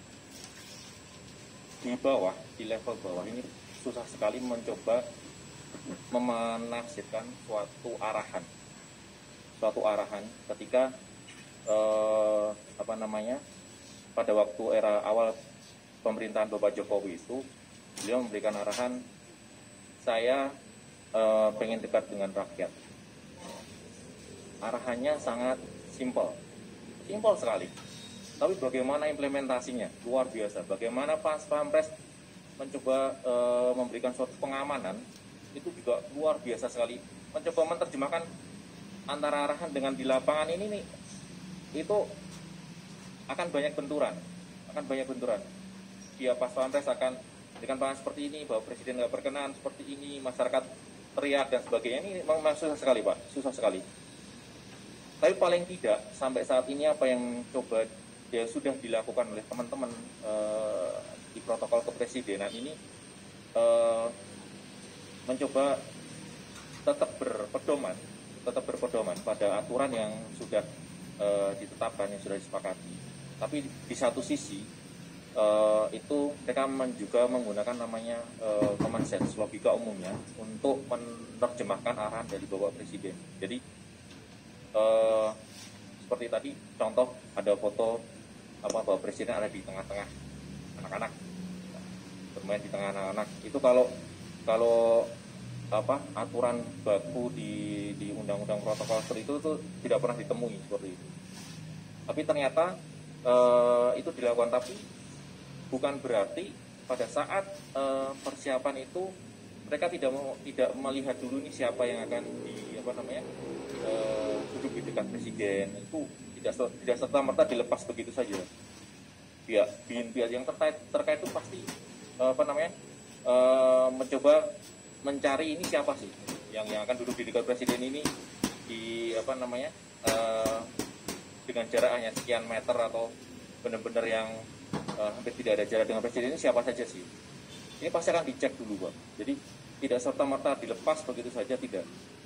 di bawah, di level bawah ini susah sekali mencoba memenafsirkan suatu arahan, suatu arahan ketika uh, apa namanya pada waktu era awal pemerintahan Bapak Jokowi itu, beliau memberikan arahan, saya e, pengen dekat dengan rakyat. Arahannya sangat simpel, simpel sekali. Tapi bagaimana implementasinya? Luar biasa. Bagaimana Pas Pampres mencoba e, memberikan suatu pengamanan, itu juga luar biasa sekali. Mencoba menerjemahkan antara arahan dengan di lapangan ini nih, itu akan banyak benturan, akan banyak benturan. Dia Pas Pampres akan dengan pangan seperti ini, bahwa presiden nggak berkenan seperti ini, masyarakat teriak dan sebagainya. Ini memang susah sekali Pak, susah sekali. Tapi paling tidak sampai saat ini apa yang coba ya sudah dilakukan oleh teman-teman eh, di protokol kepresidenan ini, eh, mencoba tetap berpedoman, tetap berpedoman pada aturan yang sudah eh, ditetapkan, yang sudah disepakati. Tapi di satu sisi Uh, itu mereka juga menggunakan namanya uh, common sense, logika umumnya untuk menerjemahkan arahan dari Bapak Presiden. Jadi uh, seperti tadi contoh ada foto apa Bapak Presiden ada di tengah-tengah anak-anak, bermain di tengah anak-anak. Itu kalau kalau apa aturan baku di di undang-undang protokol seperti itu itu tidak pernah ditemui seperti itu. Tapi ternyata uh, itu dilakukan, tapi bukan berarti pada saat uh, persiapan itu mereka tidak mau tidak melihat dulu ini siapa yang akan di apa namanya uh, duduk di dekat presiden. Itu tidak tidak serta merta dilepas begitu saja. Pihak pihak yang terkait terkait itu pasti uh, apa namanya uh, mencoba mencari ini siapa sih yang yang akan duduk di dekat presiden ini di apa namanya uh, dengan jarak hanya sekian meter atau benar-benar yang Uh, hampir tidak ada jarak dengan presiden ini siapa saja sih. Ini pasti akan dicek dulu Pak. Jadi tidak serta-merta dilepas begitu saja, tidak.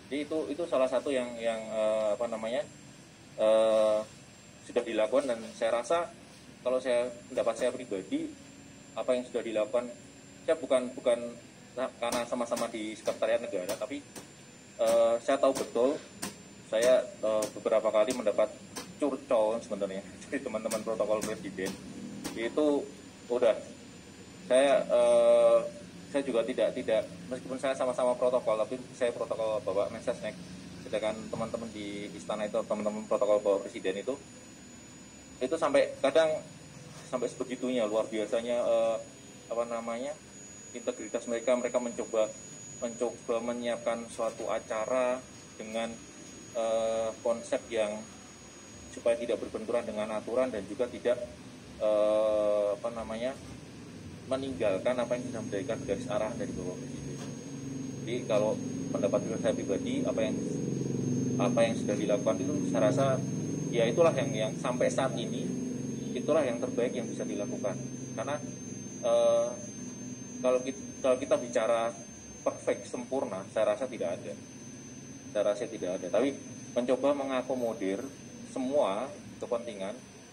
Jadi itu itu salah satu yang yang uh, apa namanya uh, sudah dilakukan, dan saya rasa kalau saya pendapat saya pribadi, apa yang sudah dilakukan, saya bukan bukan karena sama-sama di Sekretariat Negara, tapi uh, saya tahu betul, saya uh, beberapa kali mendapat curcol sebenarnya dari teman-teman protokol presiden. Itu udah saya uh, saya juga tidak tidak meskipun saya sama-sama protokol, tapi saya protokol Bapak Mensesnek, sedangkan teman-teman di istana itu, teman-teman protokol Bapak Presiden itu itu sampai kadang sampai sebegitunya, luar biasanya eh, apa namanya integritas mereka. Mereka mencoba mencoba menyiapkan suatu acara dengan eh, konsep yang supaya tidak berbenturan dengan aturan dan juga tidak eh, apa namanya meninggalkan apa yang sudah menjadikan garis arah dari Bapak Presiden. Jadi kalau pendapat saya pribadi, apa yang apa yang sudah dilakukan itu saya rasa ya itulah yang yang sampai saat ini itulah yang terbaik yang bisa dilakukan. Karena eh, kalau kita, kalau kita bicara perfect sempurna, saya rasa tidak ada. Saya rasa tidak ada. Tapi mencoba mengakomodir semua kepentingan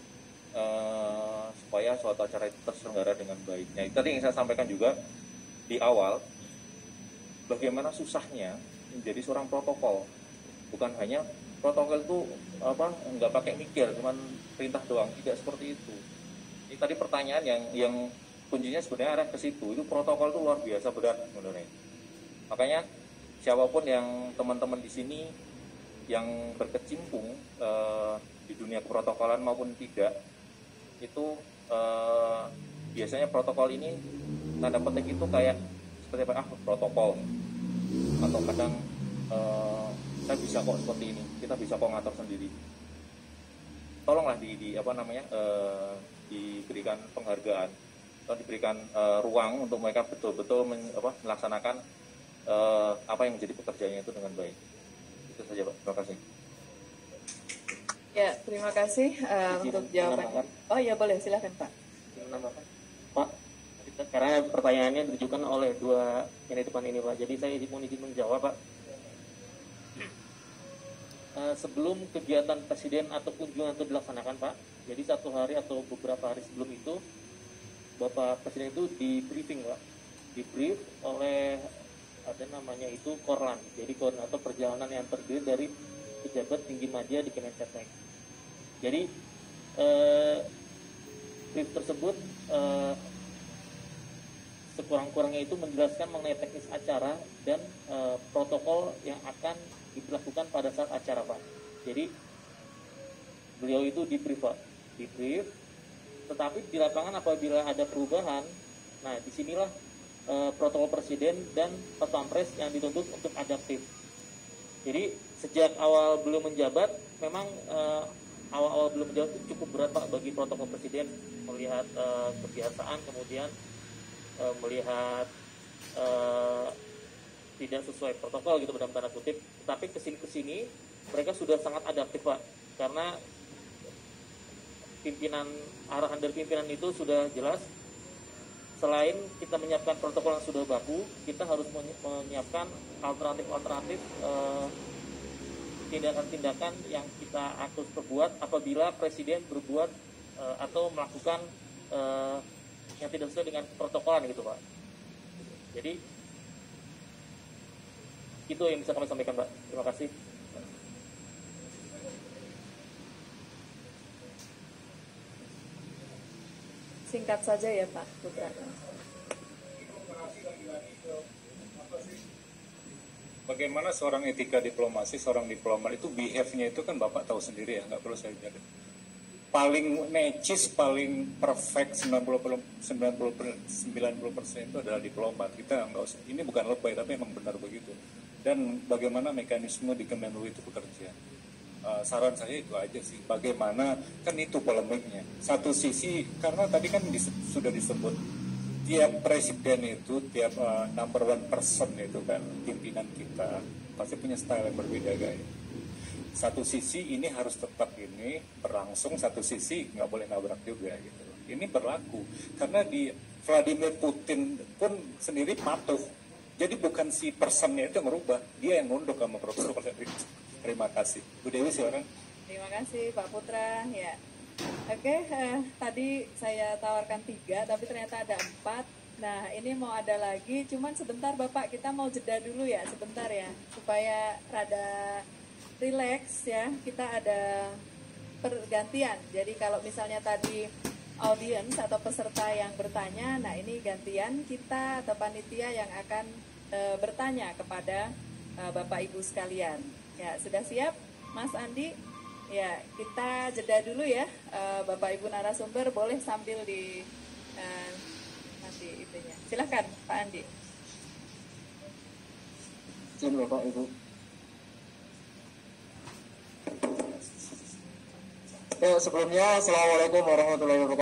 Uh, supaya suatu acara itu terselenggara dengan baik. Nah, tadi yang saya sampaikan juga di awal, bagaimana susahnya menjadi seorang protokol. Bukan hanya protokol itu apa nggak pakai mikir, cuman perintah doang, tidak seperti itu. Ini tadi pertanyaan yang yang kuncinya sebenarnya arah ke situ. Itu protokol itu luar biasa berat sebenarnya. Makanya siapapun yang teman-teman di sini yang berkecimpung uh, di dunia keprotokolan maupun tidak, itu eh, biasanya protokol ini tanda petik itu kayak seperti apa, ah protokol, atau kadang eh, saya bisa kok seperti ini, kita bisa kok ngatur sendiri. Tolonglah di, di apa namanya eh, diberikan penghargaan atau diberikan eh, ruang untuk mereka betul-betul men, apa, melaksanakan eh, apa yang menjadi pekerjaannya itu dengan baik. Itu saja Pak, terima kasih. Ya, terima kasih uh, untuk jawabannya. Oh ya, boleh, silakan Pak. Pak, karena pertanyaannya ditujukan oleh dua yang di depan ini Pak, jadi saya mau izin menjawab Pak. Uh, sebelum kegiatan presiden atau kunjungan itu dilaksanakan Pak, jadi satu hari atau beberapa hari sebelum itu, Bapak Presiden itu di briefing Pak, di brief oleh ada namanya itu Korlan, jadi koordinator perjalanan yang terdiri dari pejabat tinggi media di Kemensetnek. Jadi eh, brief tersebut eh, sekurang-kurangnya itu menjelaskan mengenai teknis acara dan eh, protokol yang akan diberlakukan pada saat acara Pak. Jadi beliau itu di brief Pak, di brief. Tetapi di lapangan apabila ada perubahan, nah disinilah eh, protokol presiden dan Pas Pampres yang dituntut untuk adaptif. Jadi sejak awal belum menjabat, memang eh, awal-awal belum menjabat itu cukup berat Pak bagi protokol presiden, melihat eh, kebiasaan, kemudian eh, melihat eh, tidak sesuai protokol gitu dalam tanda kutip. Tapi kesini-kesini mereka sudah sangat adaptif Pak, karena pimpinan arahan dari pimpinan itu sudah jelas. Selain kita menyiapkan protokol yang sudah baku, kita harus menyiapkan alternatif-alternatif eh, tindakan-tindakan yang kita harus perbuat apabila presiden berbuat eh, atau melakukan eh, yang tidak sesuai dengan protokolan gitu Pak. Jadi itu yang bisa kami sampaikan Pak. Terima kasih. Singkat saja ya Pak Putra. Bagaimana seorang etika diplomasi, seorang diplomat itu behave-nya itu kan Bapak tahu sendiri ya, nggak perlu saya bilang. Paling necis, paling perfect sembilan puluh persen itu adalah diplomat. Kita nggak usah, ini bukan lebay tapi memang benar begitu. Dan bagaimana mekanisme di Kemenlu itu bekerja. Uh, saran saya itu aja sih, bagaimana, kan itu polemiknya. Satu sisi, karena tadi kan dis, sudah disebut, tiap presiden itu, tiap uh, number one person itu kan, pimpinan kita, pasti punya style yang berbeda guys. Satu sisi ini harus tetap ini berlangsung, satu sisi nggak boleh nabrak juga gitu. Ini berlaku, karena di Vladimir Putin pun sendiri patuh Jadi bukan si personnya itu yang merubah, dia yang nunduk sama protokol. Terima kasih. Bu Dewi silakan. Terima kasih Pak Putra. Ya, oke. Eh, tadi saya tawarkan tiga, tapi ternyata ada empat. Nah, ini mau ada lagi, cuman sebentar Bapak, kita mau jeda dulu ya, sebentar ya, supaya rada rileks ya. Kita ada pergantian. Jadi kalau misalnya tadi audiens atau peserta yang bertanya, nah ini gantian kita atau panitia yang akan e, bertanya kepada e, Bapak Ibu sekalian. Ya, sudah siap Mas Andi? Ya, kita jeda dulu ya. E, Bapak Ibu narasumber boleh sambil di e, nanti itunya. Silakan Pak Andi. Izin Bapak Ibu. Ya, sebelumnya Assalamualaikum warahmatullahi wabarakatuh.